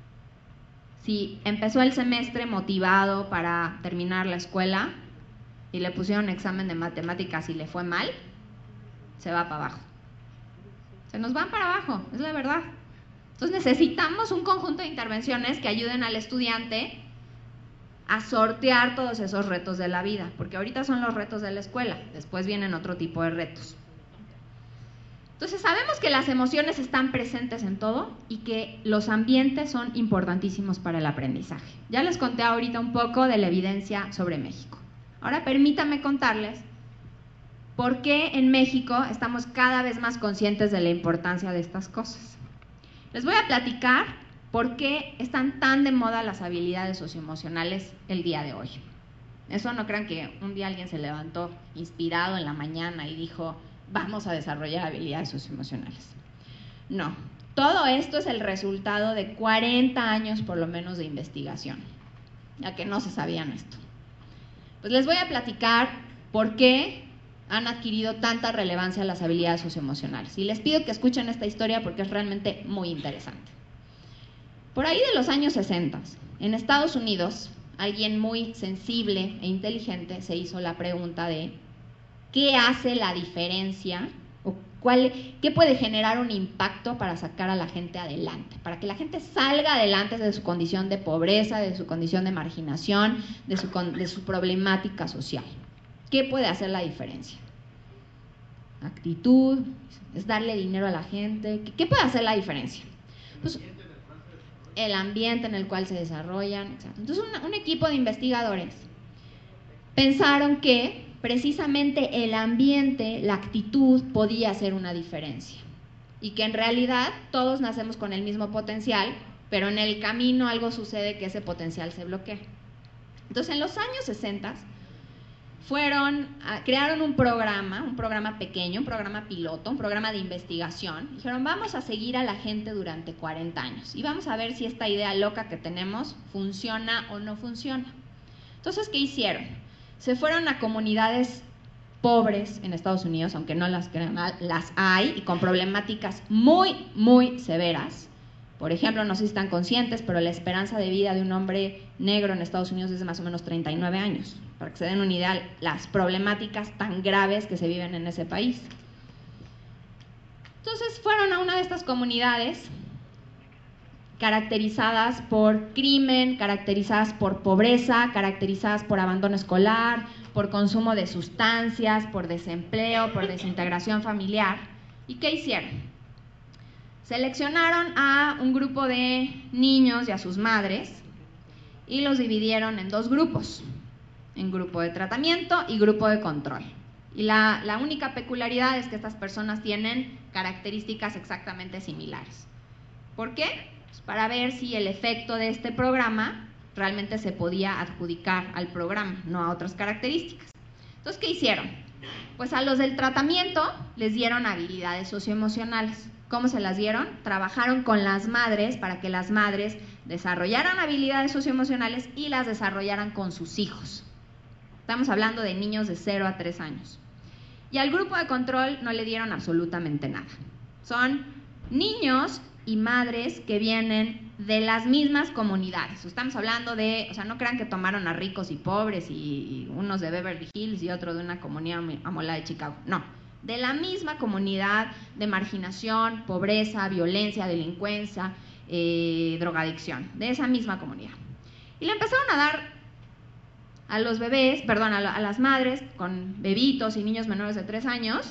si empezó el semestre motivado para terminar la escuela y le pusieron examen de matemáticas y le fue mal, se va para abajo. Se nos van para abajo, es la verdad. Entonces necesitamos un conjunto de intervenciones que ayuden al estudiante a sortear todos esos retos de la vida, porque ahorita son los retos de la escuela, después vienen otro tipo de retos. Entonces sabemos que las emociones están presentes en todo y que los ambientes son importantísimos para el aprendizaje. Ya les conté ahorita un poco de la evidencia sobre México. Ahora permítanme contarles por qué en México estamos cada vez más conscientes de la importancia de estas cosas. Les voy a platicar por qué están tan de moda las habilidades socioemocionales el día de hoy. Eso no crean que un día alguien se levantó inspirado en la mañana y dijo, vamos a desarrollar habilidades socioemocionales. No, todo esto es el resultado de 40 años por lo menos de investigación, ya que no se sabían esto. Pues les voy a platicar por qué han adquirido tanta relevancia las habilidades socioemocionales. Y les pido que escuchen esta historia porque es realmente muy interesante. Por ahí de los años 60, en Estados Unidos, alguien muy sensible e inteligente se hizo la pregunta de ¿qué hace la diferencia? ¿O qué puede generar un impacto para sacar a la gente adelante? Para que la gente salga adelante de su condición de pobreza, de su condición de marginación, de su problemática social. ¿Qué puede hacer la diferencia? Actitud, es darle dinero a la gente. ¿Qué puede hacer la diferencia? Pues, el ambiente en el cual se desarrollan, etc. Entonces un equipo de investigadores pensaron que precisamente el ambiente, la actitud podía hacer una diferencia y que en realidad todos nacemos con el mismo potencial, pero en el camino algo sucede que ese potencial se bloquea. Entonces en los años 60 crearon un programa pequeño, un programa piloto, un programa de investigación. Dijeron, vamos a seguir a la gente durante 40 años y vamos a ver si esta idea loca que tenemos funciona o no funciona. Entonces, ¿qué hicieron? Se fueron a comunidades pobres en Estados Unidos, aunque no las crean, las hay, y con problemáticas muy, muy severas. Por ejemplo, no sé si están conscientes, pero la esperanza de vida de un hombre negro en Estados Unidos es de más o menos 39 años. Para que se den una idea, las problemáticas tan graves que se viven en ese país. Entonces fueron a una de estas comunidades caracterizadas por crimen, caracterizadas por pobreza, caracterizadas por abandono escolar, por consumo de sustancias, por desempleo, por desintegración familiar. ¿Y qué hicieron? Seleccionaron a un grupo de niños y a sus madres y los dividieron en 2 grupos, en grupo de tratamiento y grupo de control. Y la única peculiaridad es que estas personas tienen características exactamente similares. ¿Por qué? Pues para ver si el efecto de este programa realmente se podía adjudicar al programa, no a otras características. Entonces, ¿qué hicieron? Pues a los del tratamiento les dieron habilidades socioemocionales. ¿Cómo se las dieron? Trabajaron con las madres para que las madres desarrollaran habilidades socioemocionales y las desarrollaran con sus hijos. Estamos hablando de niños de 0 a 3 años. Y al grupo de control no le dieron absolutamente nada. Son niños y madres que vienen de las mismas comunidades. Estamos hablando de, no crean que tomaron a ricos y pobres y unos de Beverly Hills y otro de una comunidad amolada de Chicago. No, de la misma comunidad de marginación, pobreza, violencia, delincuencia, drogadicción, de esa misma comunidad. Y le empezaron a dar a los bebés, a las madres con bebitos y niños menores de 3 años,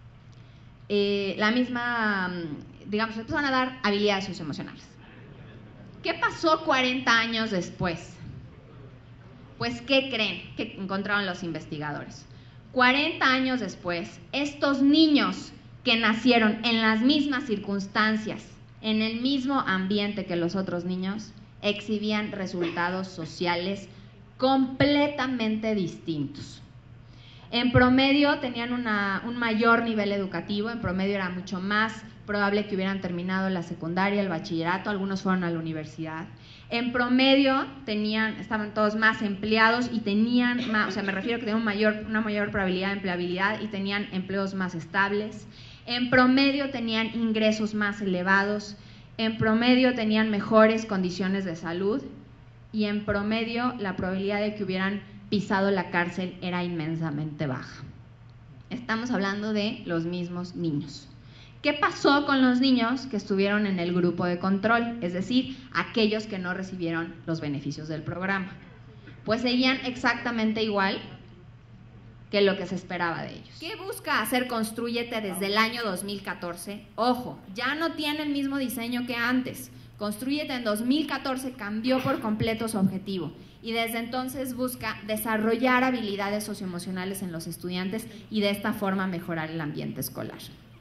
la misma, le empezaron a dar habilidades socioemocionales. ¿Qué pasó 40 años después? Pues, ¿qué creen que encontraron los investigadores? 40 años después, estos niños que nacieron en las mismas circunstancias, en el mismo ambiente que los otros niños, exhibían resultados sociales completamente distintos. En promedio tenían un mayor nivel educativo, en promedio era mucho más probable que hubieran terminado la secundaria, el bachillerato, algunos fueron a la universidad. En promedio estaban todos más empleados y tenían más, o sea, me refiero que tenían una mayor probabilidad de empleabilidad y tenían empleos más estables. En promedio tenían ingresos más elevados, en promedio tenían mejores condiciones de salud y en promedio la probabilidad de que hubieran pisado la cárcel era inmensamente baja. Estamos hablando de los mismos niños. ¿Qué pasó con los niños que estuvieron en el grupo de control? Es decir, aquellos que no recibieron los beneficios del programa. Pues seguían exactamente igual que lo que se esperaba de ellos. ¿Qué busca hacer Constrúyete desde el año 2014? Ojo, ya no tiene el mismo diseño que antes. Constrúyete en 2014 cambió por completo su objetivo y desde entonces busca desarrollar habilidades socioemocionales en los estudiantes y de esta forma mejorar el ambiente escolar.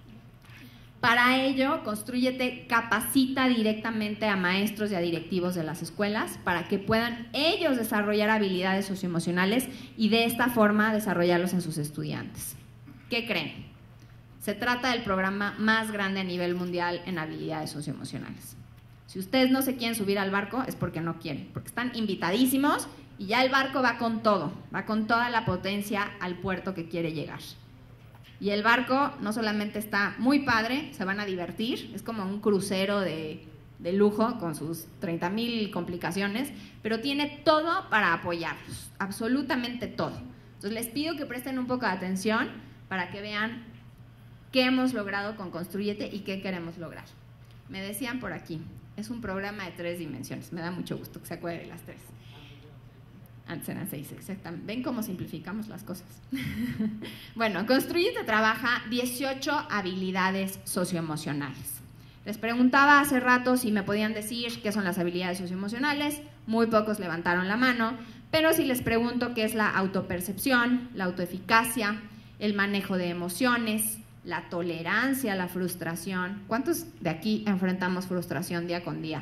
Para ello, Constrúyete capacita directamente a maestros y a directivos de las escuelas para que puedan ellos desarrollar habilidades socioemocionales y de esta forma desarrollarlos en sus estudiantes. ¿Qué creen? Se trata del programa más grande a nivel mundial en habilidades socioemocionales. Si ustedes no se quieren subir al barco es porque no quieren, porque están invitadísimos y ya el barco va con todo, va con toda la potencia al puerto que quiere llegar. Y el barco no solamente está muy padre, se van a divertir, es como un crucero de lujo con sus 30,000 complicaciones, pero tiene todo para apoyarlos, absolutamente todo. Entonces les pido que presten un poco de atención para que vean qué hemos logrado con Constrúyete y qué queremos lograr. Me decían por aquí, es un programa de 3 dimensiones, me da mucho gusto que se acuerde de las 3. Antes eran 6, exactamente. ¿Ven cómo simplificamos las cosas? Bueno, Constrúyete trabaja 18 habilidades socioemocionales. Les preguntaba hace rato si me podían decir qué son las habilidades socioemocionales. Muy pocos levantaron la mano, pero si les pregunto qué es la autopercepción, la autoeficacia, el manejo de emociones, la tolerancia a la frustración. ¿Cuántos de aquí enfrentamos frustración día con día?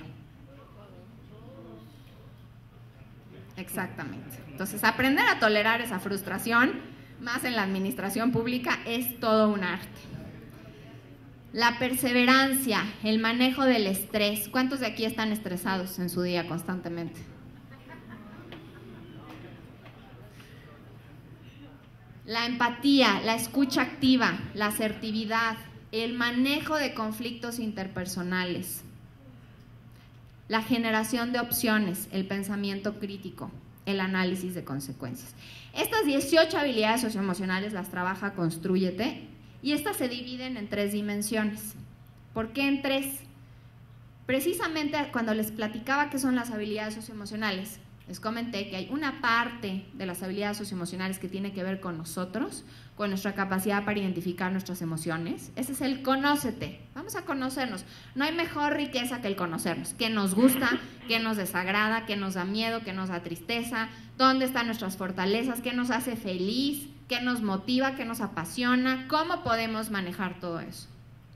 Exactamente. Entonces, aprender a tolerar esa frustración, más en la administración pública, es todo un arte. La perseverancia, el manejo del estrés. ¿Cuántos de aquí están estresados en su día constantemente? La empatía, la escucha activa, la asertividad, el manejo de conflictos interpersonales. La generación de opciones, el pensamiento crítico, el análisis de consecuencias. Estas 18 habilidades socioemocionales las trabaja Constrúyete y estas se dividen en 3 dimensiones. ¿Por qué en 3? Precisamente cuando les platicaba qué son las habilidades socioemocionales, les comenté que hay una parte de las habilidades socioemocionales que tiene que ver con nosotros, con nuestra capacidad para identificar nuestras emociones. Ese es el conócete. Vamos a conocernos. No hay mejor riqueza que el conocernos. ¿Qué nos gusta? ¿Qué nos desagrada? ¿Qué nos da miedo? ¿Qué nos da tristeza? ¿Dónde están nuestras fortalezas? ¿Qué nos hace feliz? ¿Qué nos motiva? ¿Qué nos apasiona? ¿Cómo podemos manejar todo eso?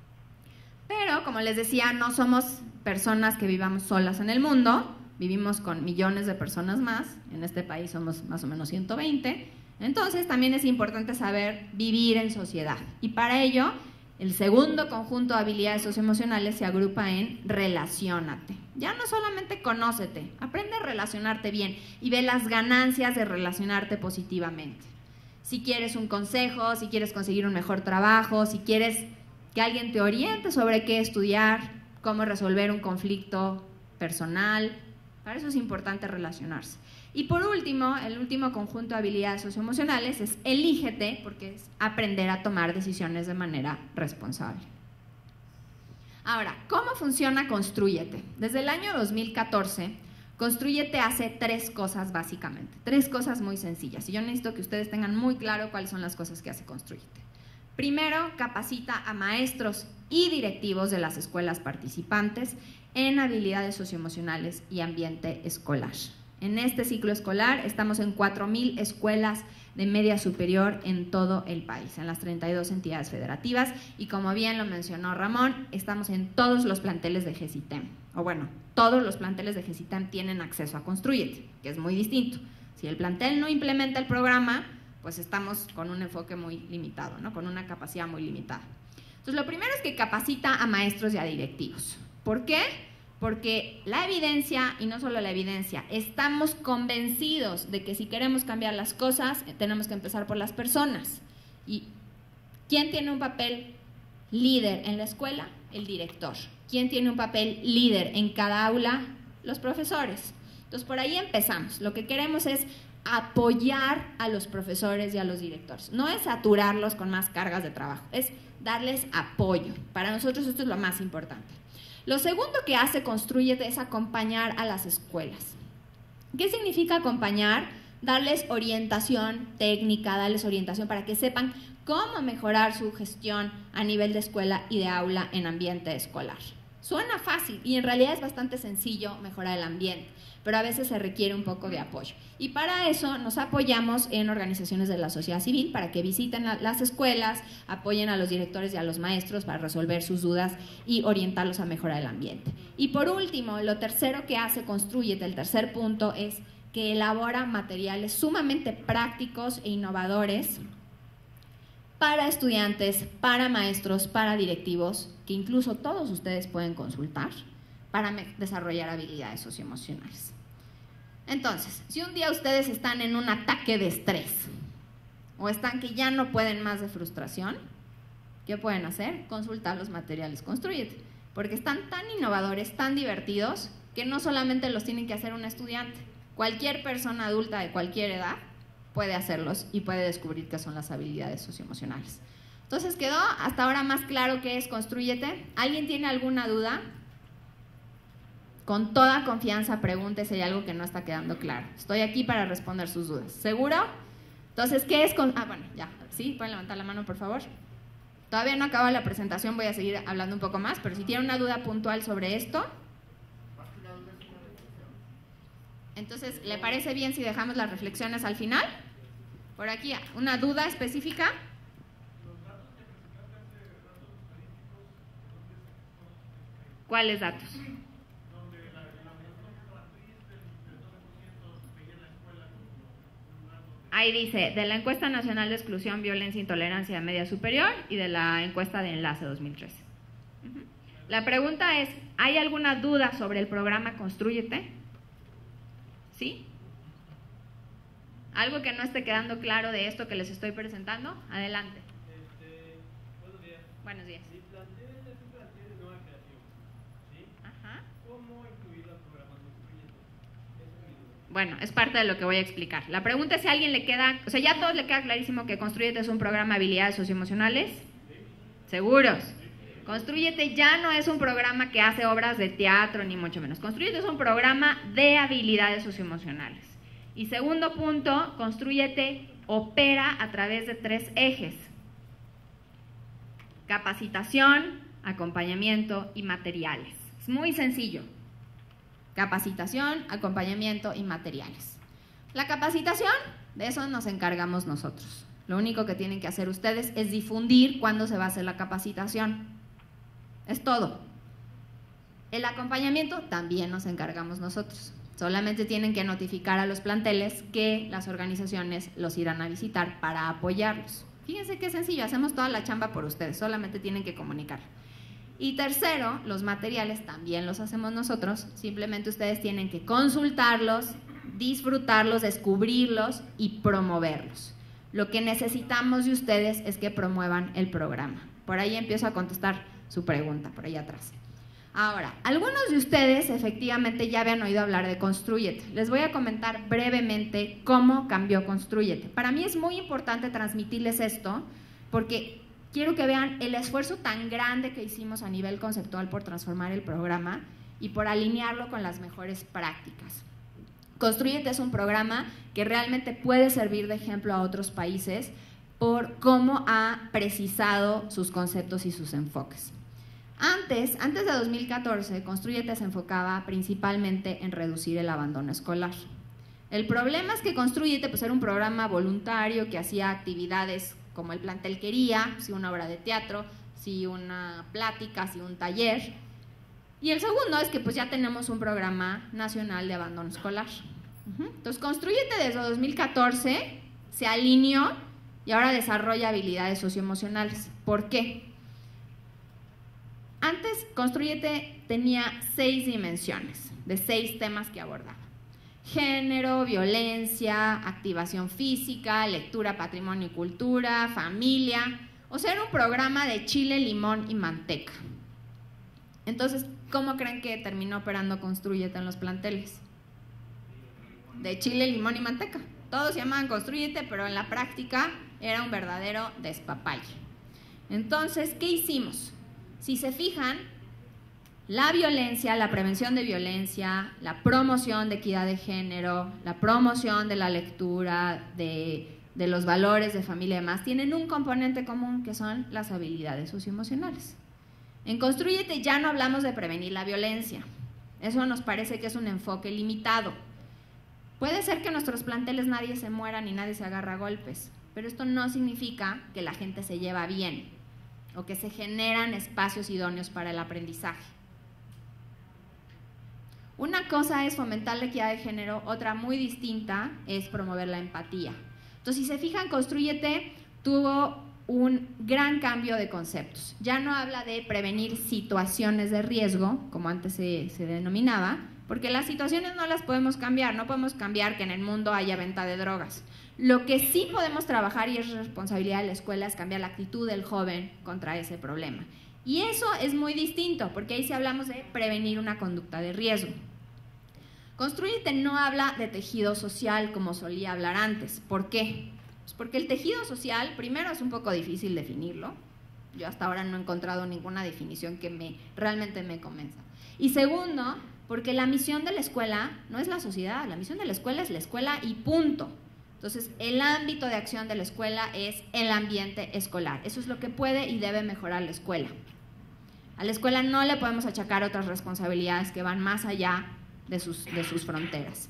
Pero, como les decía, no somos personas que vivamos solas en el mundo. Vivimos con millones de personas más, en este país somos más o menos 120, entonces también es importante saber vivir en sociedad. Y para ello, el segundo conjunto de habilidades socioemocionales se agrupa en relaciónate. Ya no solamente conócete, aprende a relacionarte bien y ve las ganancias de relacionarte positivamente. Si quieres un consejo, si quieres conseguir un mejor trabajo, si quieres que alguien te oriente sobre qué estudiar, cómo resolver un conflicto personal. Para eso es importante relacionarse. Y por último, el último conjunto de habilidades socioemocionales es elígete, porque es aprender a tomar decisiones de manera responsable. Ahora, ¿cómo funciona Constrúyete? Desde el año 2014, Constrúyete hace 3 cosas básicamente, 3 cosas muy sencillas. Y yo necesito que ustedes tengan muy claro cuáles son las cosas que hace Constrúyete. Primero, capacita a maestros y directivos de las escuelas participantes en habilidades socioemocionales y ambiente escolar. En este ciclo escolar estamos en 4,000 escuelas de media superior en todo el país, en las 32 entidades federativas, y como bien lo mencionó Ramón, estamos en todos los planteles de GESITEM, o bueno, todos los planteles de GESITEM tienen acceso a Constrúyete, que es muy distinto. Si el plantel no implementa el programa, pues estamos con un enfoque muy limitado, ¿no? Con una capacidad muy limitada. Entonces, lo primero es que capacita a maestros y a directivos. ¿Por qué? Porque la evidencia, y no solo la evidencia, estamos convencidos de que si queremos cambiar las cosas, tenemos que empezar por las personas. ¿Y quién tiene un papel líder en la escuela? El director. ¿Quién tiene un papel líder en cada aula? Los profesores. Entonces, por ahí empezamos. Lo que queremos es apoyar a los profesores y a los directores. No es saturarlos con más cargas de trabajo, es darles apoyo. Para nosotros esto es lo más importante. Lo segundo que hace Constrúyete es acompañar a las escuelas. ¿Qué significa acompañar? Darles orientación técnica, darles orientación para que sepan cómo mejorar su gestión a nivel de escuela y de aula en ambiente escolar. Suena fácil y en realidad es bastante sencillo mejorar el ambiente, pero a veces se requiere un poco de apoyo. Y para eso nos apoyamos en organizaciones de la sociedad civil para que visiten las escuelas, apoyen a los directores y a los maestros para resolver sus dudas y orientarlos a mejorar el ambiente. Y por último, lo tercero que hace Constrúyete, el tercer punto, es que elabora materiales sumamente prácticos e innovadores para estudiantes, para maestros, para directivos, que incluso todos ustedes pueden consultar para desarrollar habilidades socioemocionales. Entonces, si un día ustedes están en un ataque de estrés o están que ya no pueden más de frustración, ¿qué pueden hacer? Consultar los materiales Constrúyete, porque están tan innovadores, tan divertidos, que no solamente los tienen que hacer un estudiante, cualquier persona adulta de cualquier edad puede hacerlos y puede descubrir qué son las habilidades socioemocionales. Entonces, ¿quedó hasta ahora más claro qué es Constrúyete? ¿Alguien tiene alguna duda? Con toda confianza pregunte si hay algo que no está quedando claro. Estoy aquí para responder sus dudas. ¿Seguro? Entonces, ¿qué es? Bueno, ya. ¿Sí? ¿Pueden levantar la mano, por favor? Todavía no acaba la presentación, voy a seguir hablando un poco más, pero si tienen una duda puntual sobre esto. Entonces, ¿le parece bien si dejamos las reflexiones al final? Por aquí, ¿una duda específica? ¿Cuáles datos? Ahí dice, de la encuesta nacional de exclusión, violencia e intolerancia de media superior y de la encuesta de enlace 2013. La pregunta es, ¿hay alguna duda sobre el programa Constrúyete? ¿Sí? ¿Algo que no esté quedando claro de esto que les estoy presentando? Adelante. Buenos días. Buenos días. Mi plantel es un plantel de nueva creación, ¿sí? Ajá. ¿Cómo incluir los programas Constrúyete? Esa es mi duda. Bueno, es parte de lo que voy a explicar. La pregunta es si a alguien le queda, o sea, ya a todos le queda clarísimo que Constrúyete es un programa de habilidades socioemocionales. ¿Seguros? Constrúyete ya no es un programa que hace obras de teatro, ni mucho menos. Constrúyete es un programa de habilidades socioemocionales. Y segundo punto, Constrúyete opera a través de 3 ejes: capacitación, acompañamiento y materiales. Es muy sencillo. Capacitación, acompañamiento y materiales. La capacitación, de eso nos encargamos nosotros. Lo único que tienen que hacer ustedes es difundir cuándo se va a hacer la capacitación. Es todo. El acompañamiento también nos encargamos nosotros. Solamente tienen que notificar a los planteles que las organizaciones los irán a visitar para apoyarlos. Fíjense qué sencillo, hacemos toda la chamba por ustedes, solamente tienen que comunicar. Y tercero, los materiales también los hacemos nosotros, simplemente ustedes tienen que consultarlos, disfrutarlos, descubrirlos y promoverlos. Lo que necesitamos de ustedes es que promuevan el programa. Por ahí empiezo a contestar su pregunta, por ahí atrás. Ahora, algunos de ustedes efectivamente ya habían oído hablar de Constrúyete. Les voy a comentar brevemente cómo cambió Constrúyete. Para mí es muy importante transmitirles esto porque quiero que vean el esfuerzo tan grande que hicimos a nivel conceptual por transformar el programa y por alinearlo con las mejores prácticas. Constrúyete es un programa que realmente puede servir de ejemplo a otros países por cómo ha precisado sus conceptos y sus enfoques. Antes de 2014, Constrúyete se enfocaba principalmente en reducir el abandono escolar. El problema es que Constrúyete pues era un programa voluntario que hacía actividades como el plantel quería, si una obra de teatro, si una plática, si un taller. Y el segundo es que pues ya tenemos un programa nacional de abandono escolar. Entonces Constrúyete desde 2014 se alineó y ahora desarrolla habilidades socioemocionales. ¿Por qué? Antes Constrúyete tenía 6 dimensiones de 6 temas que abordaba: género, violencia, activación física, lectura, patrimonio y cultura, familia. O sea, era un programa de chile, limón y manteca. Entonces, ¿cómo creen que terminó operando Constrúyete en los planteles? De chile, limón y manteca. Todos se llamaban Constrúyete, pero en la práctica era un verdadero despapalle. Entonces, ¿qué hicimos? Si se fijan, la violencia, la prevención de violencia, la promoción de equidad de género, la promoción de la lectura, de los valores de familia y demás, tienen un componente común que son las habilidades socioemocionales. En Constrúyete ya no hablamos de prevenir la violencia. Eso nos parece que es un enfoque limitado. Puede ser que en nuestros planteles nadie se muera ni nadie se agarra a golpes, pero esto no significa que la gente se lleva bien o que se generan espacios idóneos para el aprendizaje. Una cosa es fomentar la equidad de género, otra muy distinta es promover la empatía. Entonces, si se fijan, Constrúyete tuvo un gran cambio de conceptos. Ya no habla de prevenir situaciones de riesgo, como antes se denominaba, porque las situaciones no las podemos cambiar, no podemos cambiar que en el mundo haya venta de drogas. Lo que sí podemos trabajar, y es responsabilidad de la escuela, es cambiar la actitud del joven contra ese problema. Y eso es muy distinto, porque ahí sí hablamos de prevenir una conducta de riesgo. Constrúyete no habla de tejido social como solía hablar antes. ¿Por qué? Pues porque el tejido social, primero, es un poco difícil definirlo. Yo hasta ahora no he encontrado ninguna definición que realmente me convenza. Y segundo, porque la misión de la escuela no es la sociedad, la misión de la escuela es la escuela y punto. Entonces, el ámbito de acción de la escuela es el ambiente escolar. Eso es lo que puede y debe mejorar la escuela. A la escuela no le podemos achacar otras responsabilidades que van más allá de sus fronteras.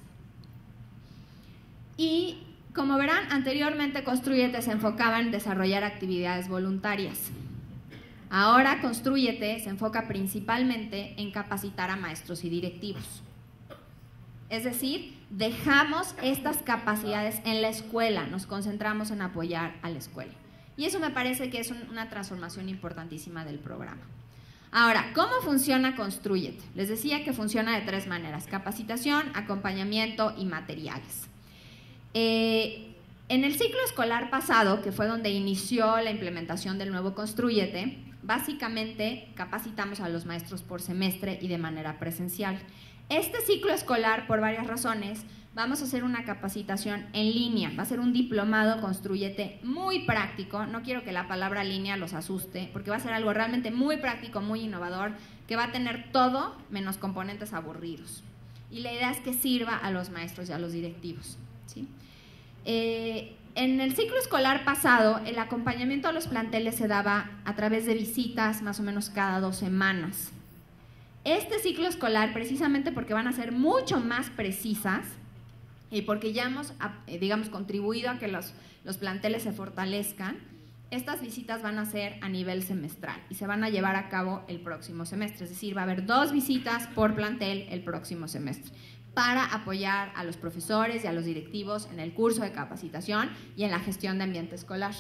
Y como verán, anteriormente Constrúyete se enfocaba en desarrollar actividades voluntarias. Ahora Constrúyete se enfoca principalmente en capacitar a maestros y directivos. Es decir, dejamos estas capacidades en la escuela, nos concentramos en apoyar a la escuela. Y eso me parece que es una transformación importantísima del programa. Ahora, ¿cómo funciona Constrúyete? Les decía que funciona de 3 maneras: capacitación, acompañamiento y materiales. En el ciclo escolar pasado, que fue donde inició la implementación del nuevo Constrúyete, básicamente capacitamos a los maestros por semestre y de manera presencial. Este ciclo escolar, por varias razones, vamos a hacer una capacitación en línea, va a ser un diplomado Constrúyete muy práctico. No quiero que la palabra línea los asuste, porque va a ser algo realmente muy práctico, muy innovador, que va a tener todo menos componentes aburridos. Y la idea es que sirva a los maestros y a los directivos, ¿sí? En el ciclo escolar pasado, el acompañamiento a los planteles se daba a través de visitas más o menos cada 2 semanas. Este ciclo escolar, precisamente porque van a ser mucho más precisas y porque ya hemos, digamos, contribuido a que los planteles se fortalezcan, estas visitas van a ser a nivel semestral y se van a llevar a cabo el próximo semestre. Es decir, va a haber 2 visitas por plantel el próximo semestre para apoyar a los profesores y a los directivos en el curso de capacitación y en la gestión de ambiente escolar.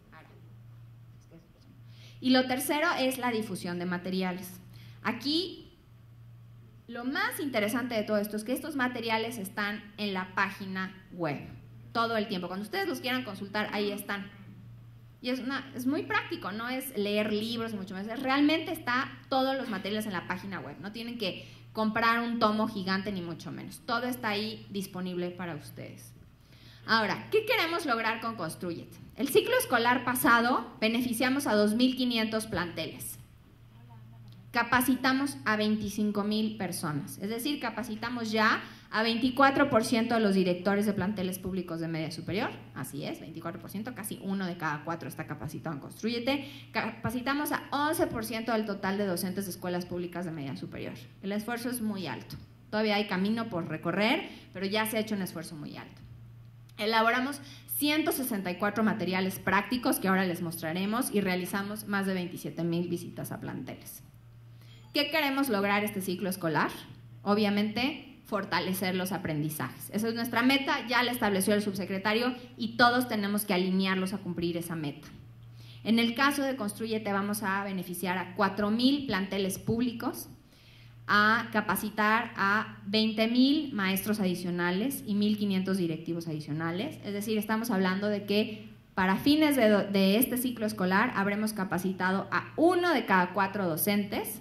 Y lo tercero es la difusión de materiales. Aquí lo más interesante de todo esto es que estos materiales están en la página web todo el tiempo. Cuando ustedes los quieran consultar, ahí están. Y es muy práctico, no es leer libros, mucho más. Realmente está todos los materiales en la página web. No tienen que comprar un tomo gigante ni mucho menos. Todo está ahí disponible para ustedes. Ahora, ¿qué queremos lograr con Constrúyete? El ciclo escolar pasado beneficiamos a 2.500 planteles. Capacitamos a 25,000 personas, es decir, capacitamos ya a 24% de los directores de planteles públicos de media superior, así es, 24%, casi 1 de cada 4 está capacitado en Constrúyete. Capacitamos a 11% del total de docentes de escuelas públicas de media superior. El esfuerzo es muy alto, Todavía hay camino por recorrer, pero ya se ha hecho un esfuerzo muy alto. Elaboramos 164 materiales prácticos que ahora les mostraremos y realizamos más de 27,000 visitas a planteles. ¿Qué queremos lograr este ciclo escolar? Obviamente, fortalecer los aprendizajes. Esa es nuestra meta, ya la estableció el subsecretario y todos tenemos que alinearlos a cumplir esa meta. En el caso de Constrúyete vamos a beneficiar a 4,000 planteles públicos, a capacitar a 20,000 maestros adicionales y 1,500 directivos adicionales. Es decir, estamos hablando de que para fines de este ciclo escolar habremos capacitado a 1 de cada 4 docentes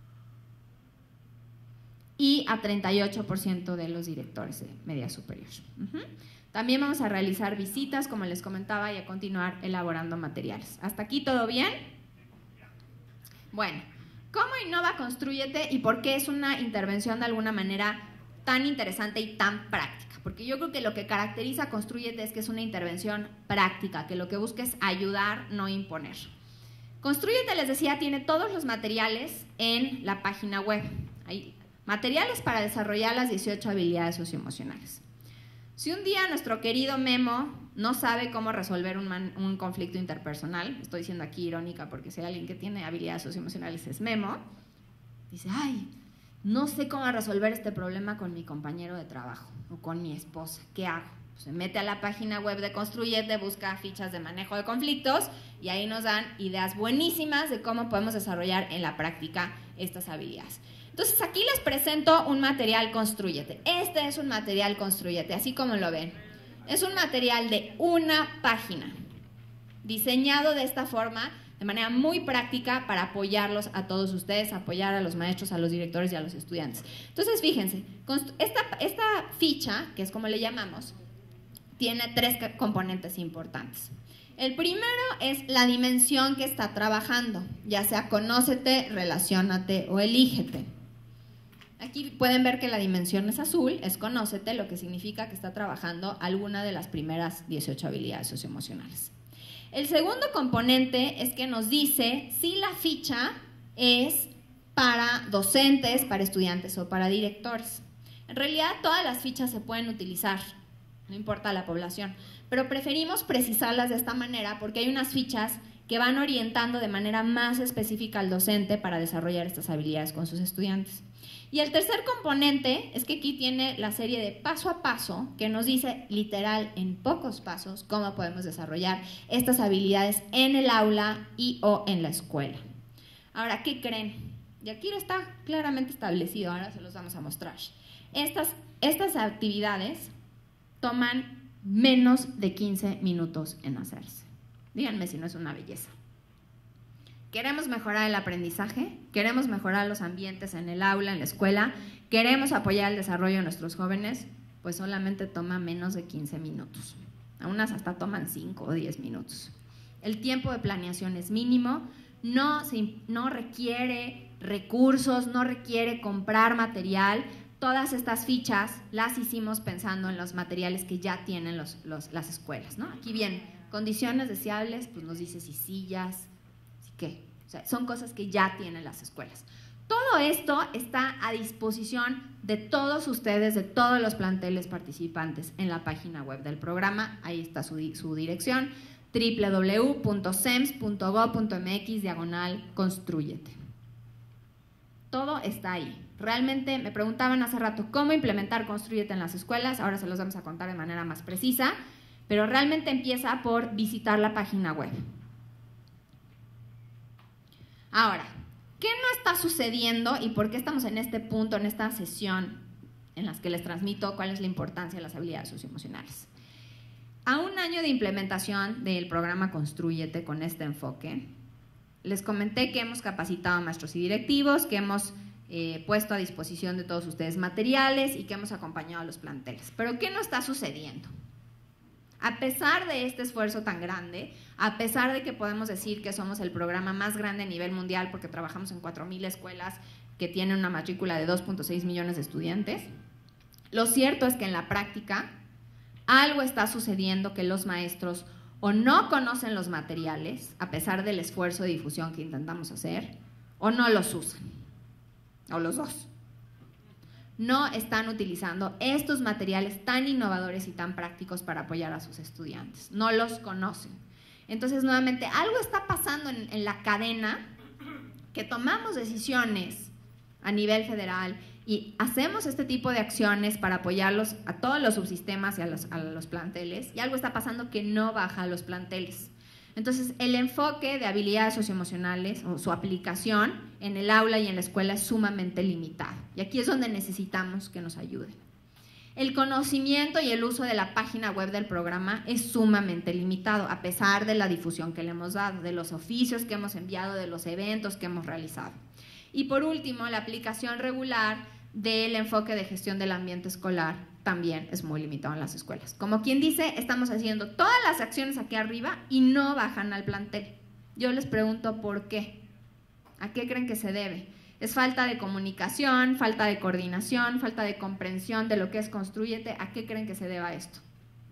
y a 38% de los directores de media superior. También vamos a realizar visitas, como les comentaba, y a continuar elaborando materiales. ¿Hasta aquí todo bien? Bueno, ¿cómo innova Constrúyete y por qué es una intervención de alguna manera tan interesante y tan práctica? Porque yo creo que lo que caracteriza a Constrúyete es que es una intervención práctica, que lo que busca es ayudar, no imponer. Constrúyete, les decía, tiene todos los materiales en la página web. Hay materiales para desarrollar las 18 habilidades socioemocionales. Si un día nuestro querido Memo no sabe cómo resolver un conflicto interpersonal, estoy siendo aquí irónica porque si hay alguien que tiene habilidades socioemocionales es Memo, dice, ay, no sé cómo resolver este problema con mi compañero de trabajo o con mi esposa, ¿qué hago? Pues se mete a la página web de Constrúyete, busca fichas de manejo de conflictos y ahí nos dan ideas buenísimas de cómo podemos desarrollar en la práctica estas habilidades. Entonces aquí les presento un material Constrúyete. Este es un material Constrúyete, así como lo ven. Es un material de una página, diseñado de esta forma, de manera muy práctica para apoyarlos a todos ustedes, apoyar a los maestros, a los directores y a los estudiantes. Entonces fíjense, esta ficha, que es como le llamamos, tiene 3 componentes importantes. El primero es la dimensión que está trabajando, ya sea conócete, relaciónate o elígete. Aquí pueden ver que la dimensión es azul, es conócete, lo que significa que está trabajando alguna de las primeras 18 habilidades socioemocionales. El segundo componente es que nos dice si la ficha es para docentes, para estudiantes o para directores. En realidad todas las fichas se pueden utilizar, no importa la población, pero preferimos precisarlas de esta manera porque hay unas fichas que van orientando de manera más específica al docente para desarrollar estas habilidades con sus estudiantes. Y el tercer componente es que aquí tiene la serie de paso a paso que nos dice literal en pocos pasos cómo podemos desarrollar estas habilidades en el aula y o en la escuela. Ahora, ¿qué creen? Y aquí está claramente establecido, ahora se los vamos a mostrar. Estas actividades toman menos de 15 minutos en hacerse. Díganme si no es una belleza. ¿Queremos mejorar el aprendizaje? ¿Queremos mejorar los ambientes en el aula, en la escuela? ¿Queremos apoyar el desarrollo de nuestros jóvenes? Pues solamente toma menos de 15 minutos. Algunas hasta toman 5 o 10 minutos. El tiempo de planeación es mínimo, no requiere recursos, no requiere comprar material. Todas estas fichas las hicimos pensando en los materiales que ya tienen las escuelas, ¿no? Aquí bien, condiciones deseables, pues nos dice si sillas, ¿qué? O sea, son cosas que ya tienen las escuelas. Todo esto está a disposición de todos ustedes, de todos los planteles participantes en la página web del programa. Ahí está su dirección, www.sems.gov.mx/Constrúyete. Todo está ahí. Realmente me preguntaban hace rato cómo implementar Constrúyete en las escuelas. Ahora se los vamos a contar de manera más precisa, pero realmente empieza por visitar la página web. Ahora, ¿qué no está sucediendo y por qué estamos en este punto, en esta sesión en las que les transmito cuál es la importancia de las habilidades socioemocionales? A un año de implementación del programa Constrúyete con este enfoque, les comenté que hemos capacitado a maestros y directivos, que hemos puesto a disposición de todos ustedes materiales y que hemos acompañado a los planteles. Pero ¿qué no está sucediendo? A pesar de este esfuerzo tan grande, a pesar de que podemos decir que somos el programa más grande a nivel mundial porque trabajamos en 4,000 escuelas que tienen una matrícula de 2.6 millones de estudiantes, lo cierto es que en la práctica algo está sucediendo que los maestros o no conocen los materiales, a pesar del esfuerzo de difusión que intentamos hacer, o no los usan, o los dos. no están utilizando estos materiales tan innovadores y tan prácticos para apoyar a sus estudiantes, no los conocen. Entonces, nuevamente, algo está pasando en la cadena, que tomamos decisiones a nivel federal y hacemos este tipo de acciones para apoyarlos a todos los subsistemas y a los planteles, y algo está pasando que no baja a los planteles. Entonces, el enfoque de habilidades socioemocionales o su aplicación en el aula y en la escuela es sumamente limitado. Y aquí es donde necesitamos que nos ayuden. El conocimiento y el uso de la página web del programa es sumamente limitado, a pesar de la difusión que le hemos dado, de los oficios que hemos enviado, de los eventos que hemos realizado. Y por último, la aplicación regular del enfoque de gestión del ambiente escolar también es muy limitado en las escuelas. Como quien dice, estamos haciendo todas las acciones aquí arriba y no bajan al plantel. Yo les pregunto por qué. ¿A qué creen que se debe? ¿Es falta de comunicación, falta de coordinación, falta de comprensión de lo que es Constrúyete? ¿A qué creen que se deba esto?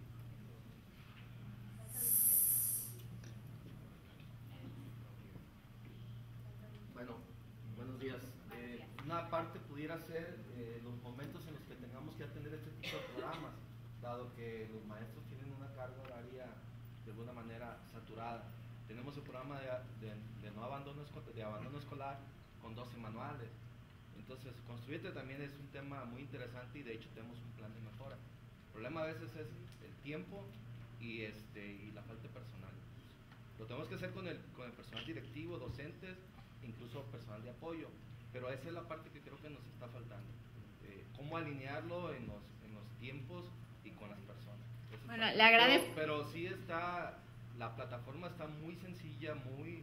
Bueno, buenos días. Una parte pudiera ser los momentos en los que tengamos que atender este tipo de programas, dado que los maestros tienen una carga horaria de alguna manera saturada. Tenemos el programa de no abandono, de abandono escolar con 12 manuales. Entonces, Constrúyete también es un tema muy interesante y de hecho tenemos un plan de mejora. El problema a veces es el tiempo y la falta de personal. Lo tenemos que hacer con el personal directivo, docentes, incluso personal de apoyo, pero esa es la parte que creo que nos está faltando. Cómo alinearlo en los tiempos y con las personas. Bueno, le agradezco. Pero sí la plataforma está muy sencilla, muy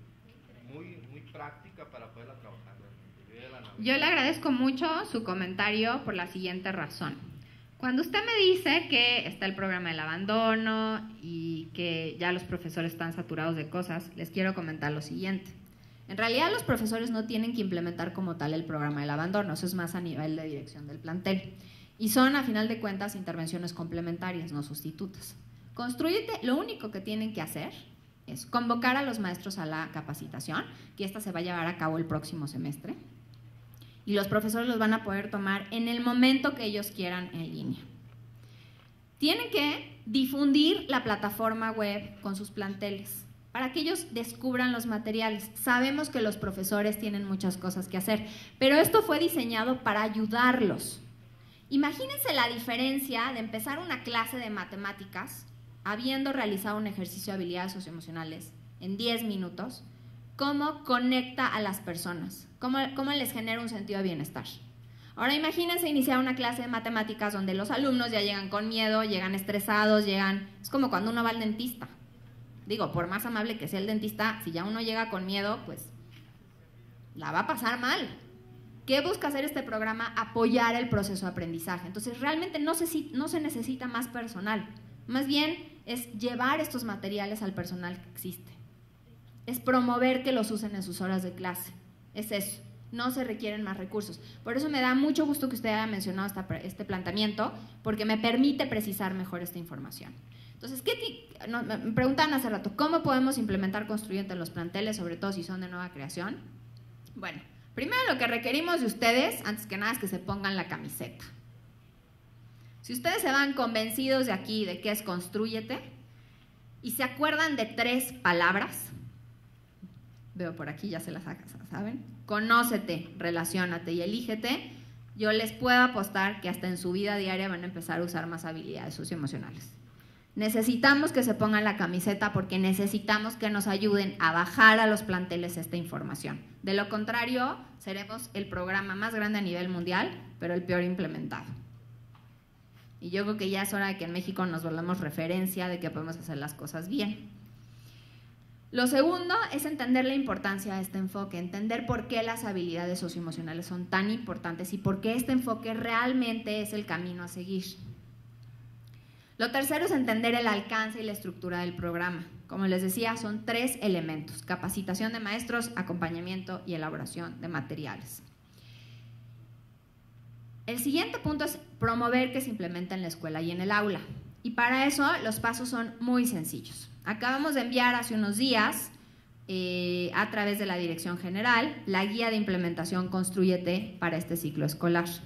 práctica para poderla trabajar. Yo le agradezco mucho su comentario por la siguiente razón. Cuando usted me dice que está el programa del abandono y que ya los profesores están saturados de cosas, les quiero comentar lo siguiente. En realidad los profesores no tienen que implementar como tal el programa del abandono, eso es más a nivel de dirección del plantel. Y son, a final de cuentas, intervenciones complementarias, no sustitutas. Constrúyete, lo único que tienen que hacer es convocar a los maestros a la capacitación, que esta se va a llevar a cabo el próximo semestre, y los profesores los van a poder tomar en el momento que ellos quieran en línea. Tienen que difundir la plataforma web con sus planteles, para que ellos descubran los materiales. Sabemos que los profesores tienen muchas cosas que hacer, pero esto fue diseñado para ayudarlos. Imagínense la diferencia de empezar una clase de matemáticas habiendo realizado un ejercicio de habilidades socioemocionales en 10 minutos, cómo conecta a las personas, cómo les genera un sentido de bienestar. Ahora imagínense iniciar una clase de matemáticas donde los alumnos ya llegan con miedo, llegan estresados, es como cuando uno va al dentista. Digo, por más amable que sea el dentista, si ya uno llega con miedo, pues la va a pasar mal. ¿Qué busca hacer este programa? Apoyar el proceso de aprendizaje. Entonces, realmente no se necesita más personal. Más bien es llevar estos materiales al personal que existe. Es promover que los usen en sus horas de clase. Es eso. No se requieren más recursos. Por eso me da mucho gusto que usted haya mencionado este planteamiento, porque me permite precisar mejor esta información. Entonces, me preguntaban hace rato, ¿cómo podemos implementar Constrúyete en los planteles, sobre todo si son de nueva creación? Bueno, primero lo que requerimos de ustedes, antes que nada, es que se pongan la camiseta. Si ustedes se van convencidos de aquí de qué es Constrúyete y se acuerdan de 3 palabras, veo por aquí, ya se las saben, conócete, relaciónate y elígete, yo les puedo apostar que hasta en su vida diaria van a empezar a usar más habilidades socioemocionales. Necesitamos que se pongan la camiseta porque necesitamos que nos ayuden a bajar a los planteles esta información. De lo contrario, seremos el programa más grande a nivel mundial, pero el peor implementado. Y yo creo que ya es hora de que en México nos volvamos referencia de que podemos hacer las cosas bien. Lo segundo es entender la importancia de este enfoque, entender por qué las habilidades socioemocionales son tan importantes y por qué este enfoque realmente es el camino a seguir. Lo tercero es entender el alcance y la estructura del programa. Como les decía, son 3 elementos: capacitación de maestros, acompañamiento y elaboración de materiales. El siguiente punto es promover que se implemente en la escuela y en el aula. Y para eso los pasos son muy sencillos. Acabamos de enviar hace unos días, a través de la Dirección General, la guía de implementación Constrúyete para este ciclo escolar.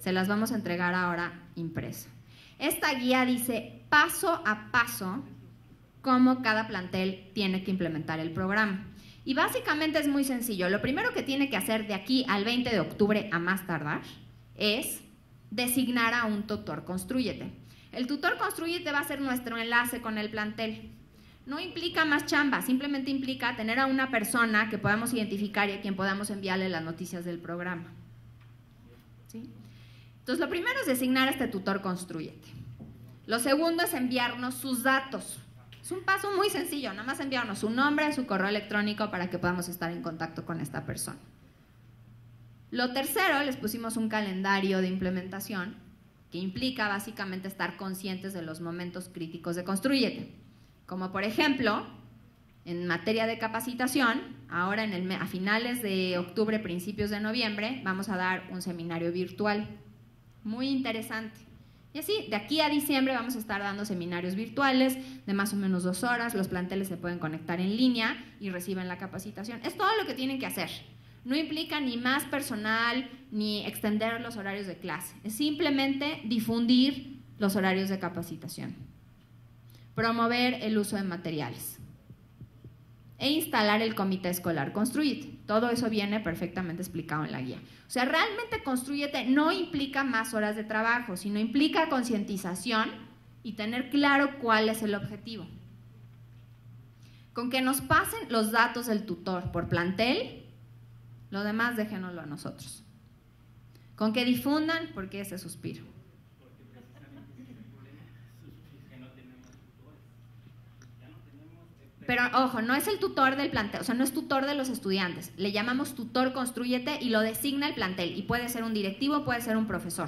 Se las vamos a entregar ahora impresa. Esta guía dice paso a paso cómo cada plantel tiene que implementar el programa. Y básicamente es muy sencillo. Lo primero que tiene que hacer de aquí al 20 de octubre a más tardar es designar a un tutor Construyete. El tutor Construyete va a ser nuestro enlace con el plantel. No implica más chamba, simplemente implica tener a una persona que podamos identificar y a quien podamos enviarle las noticias del programa. ¿Sí? Entonces, lo primero es designar a este tutor Construyete. Lo segundo es enviarnos sus datos. Es un paso muy sencillo, nada más enviarnos su nombre, su correo electrónico para que podamos estar en contacto con esta persona. Lo tercero, les pusimos un calendario de implementación que implica básicamente estar conscientes de los momentos críticos de Construyete. Como por ejemplo, en materia de capacitación, ahora a finales de octubre, principios de noviembre, vamos a dar un seminario virtual. Muy interesante. Y así, de aquí a diciembre vamos a estar dando seminarios virtuales de más o menos 2 horas. Los planteles se pueden conectar en línea y reciben la capacitación. Es todo lo que tienen que hacer. No implica ni más personal ni extender los horarios de clase. Es simplemente difundir los horarios de capacitación. Promover el uso de materiales. E instalar el comité escolar Construyete. Todo eso viene perfectamente explicado en la guía. O sea, realmente Construyete no implica más horas de trabajo, sino implica concientización y tener claro cuál es el objetivo. Con que nos pasen los datos del tutor por plantel, lo demás déjenoslo a nosotros. Con que difundan, porque ese suspiro. Pero ojo, no es el tutor del plantel, o sea, no es tutor de los estudiantes. Le llamamos tutor Construyete y lo designa el plantel. Y puede ser un directivo, puede ser un profesor.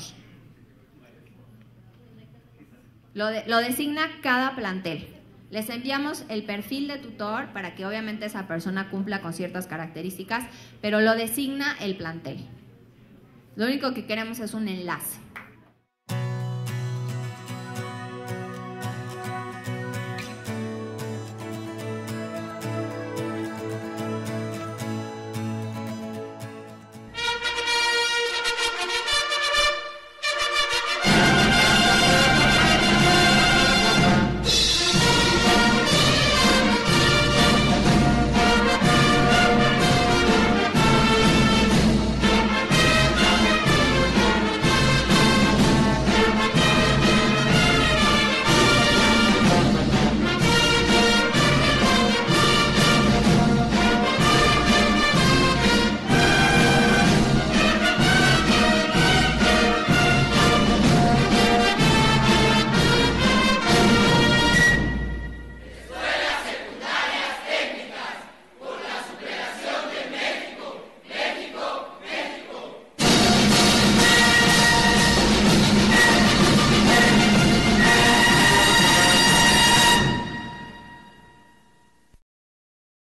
Lo designa cada plantel. Les enviamos el perfil de tutor para que obviamente esa persona cumpla con ciertas características, pero lo designa el plantel. Lo único que queremos es un enlace.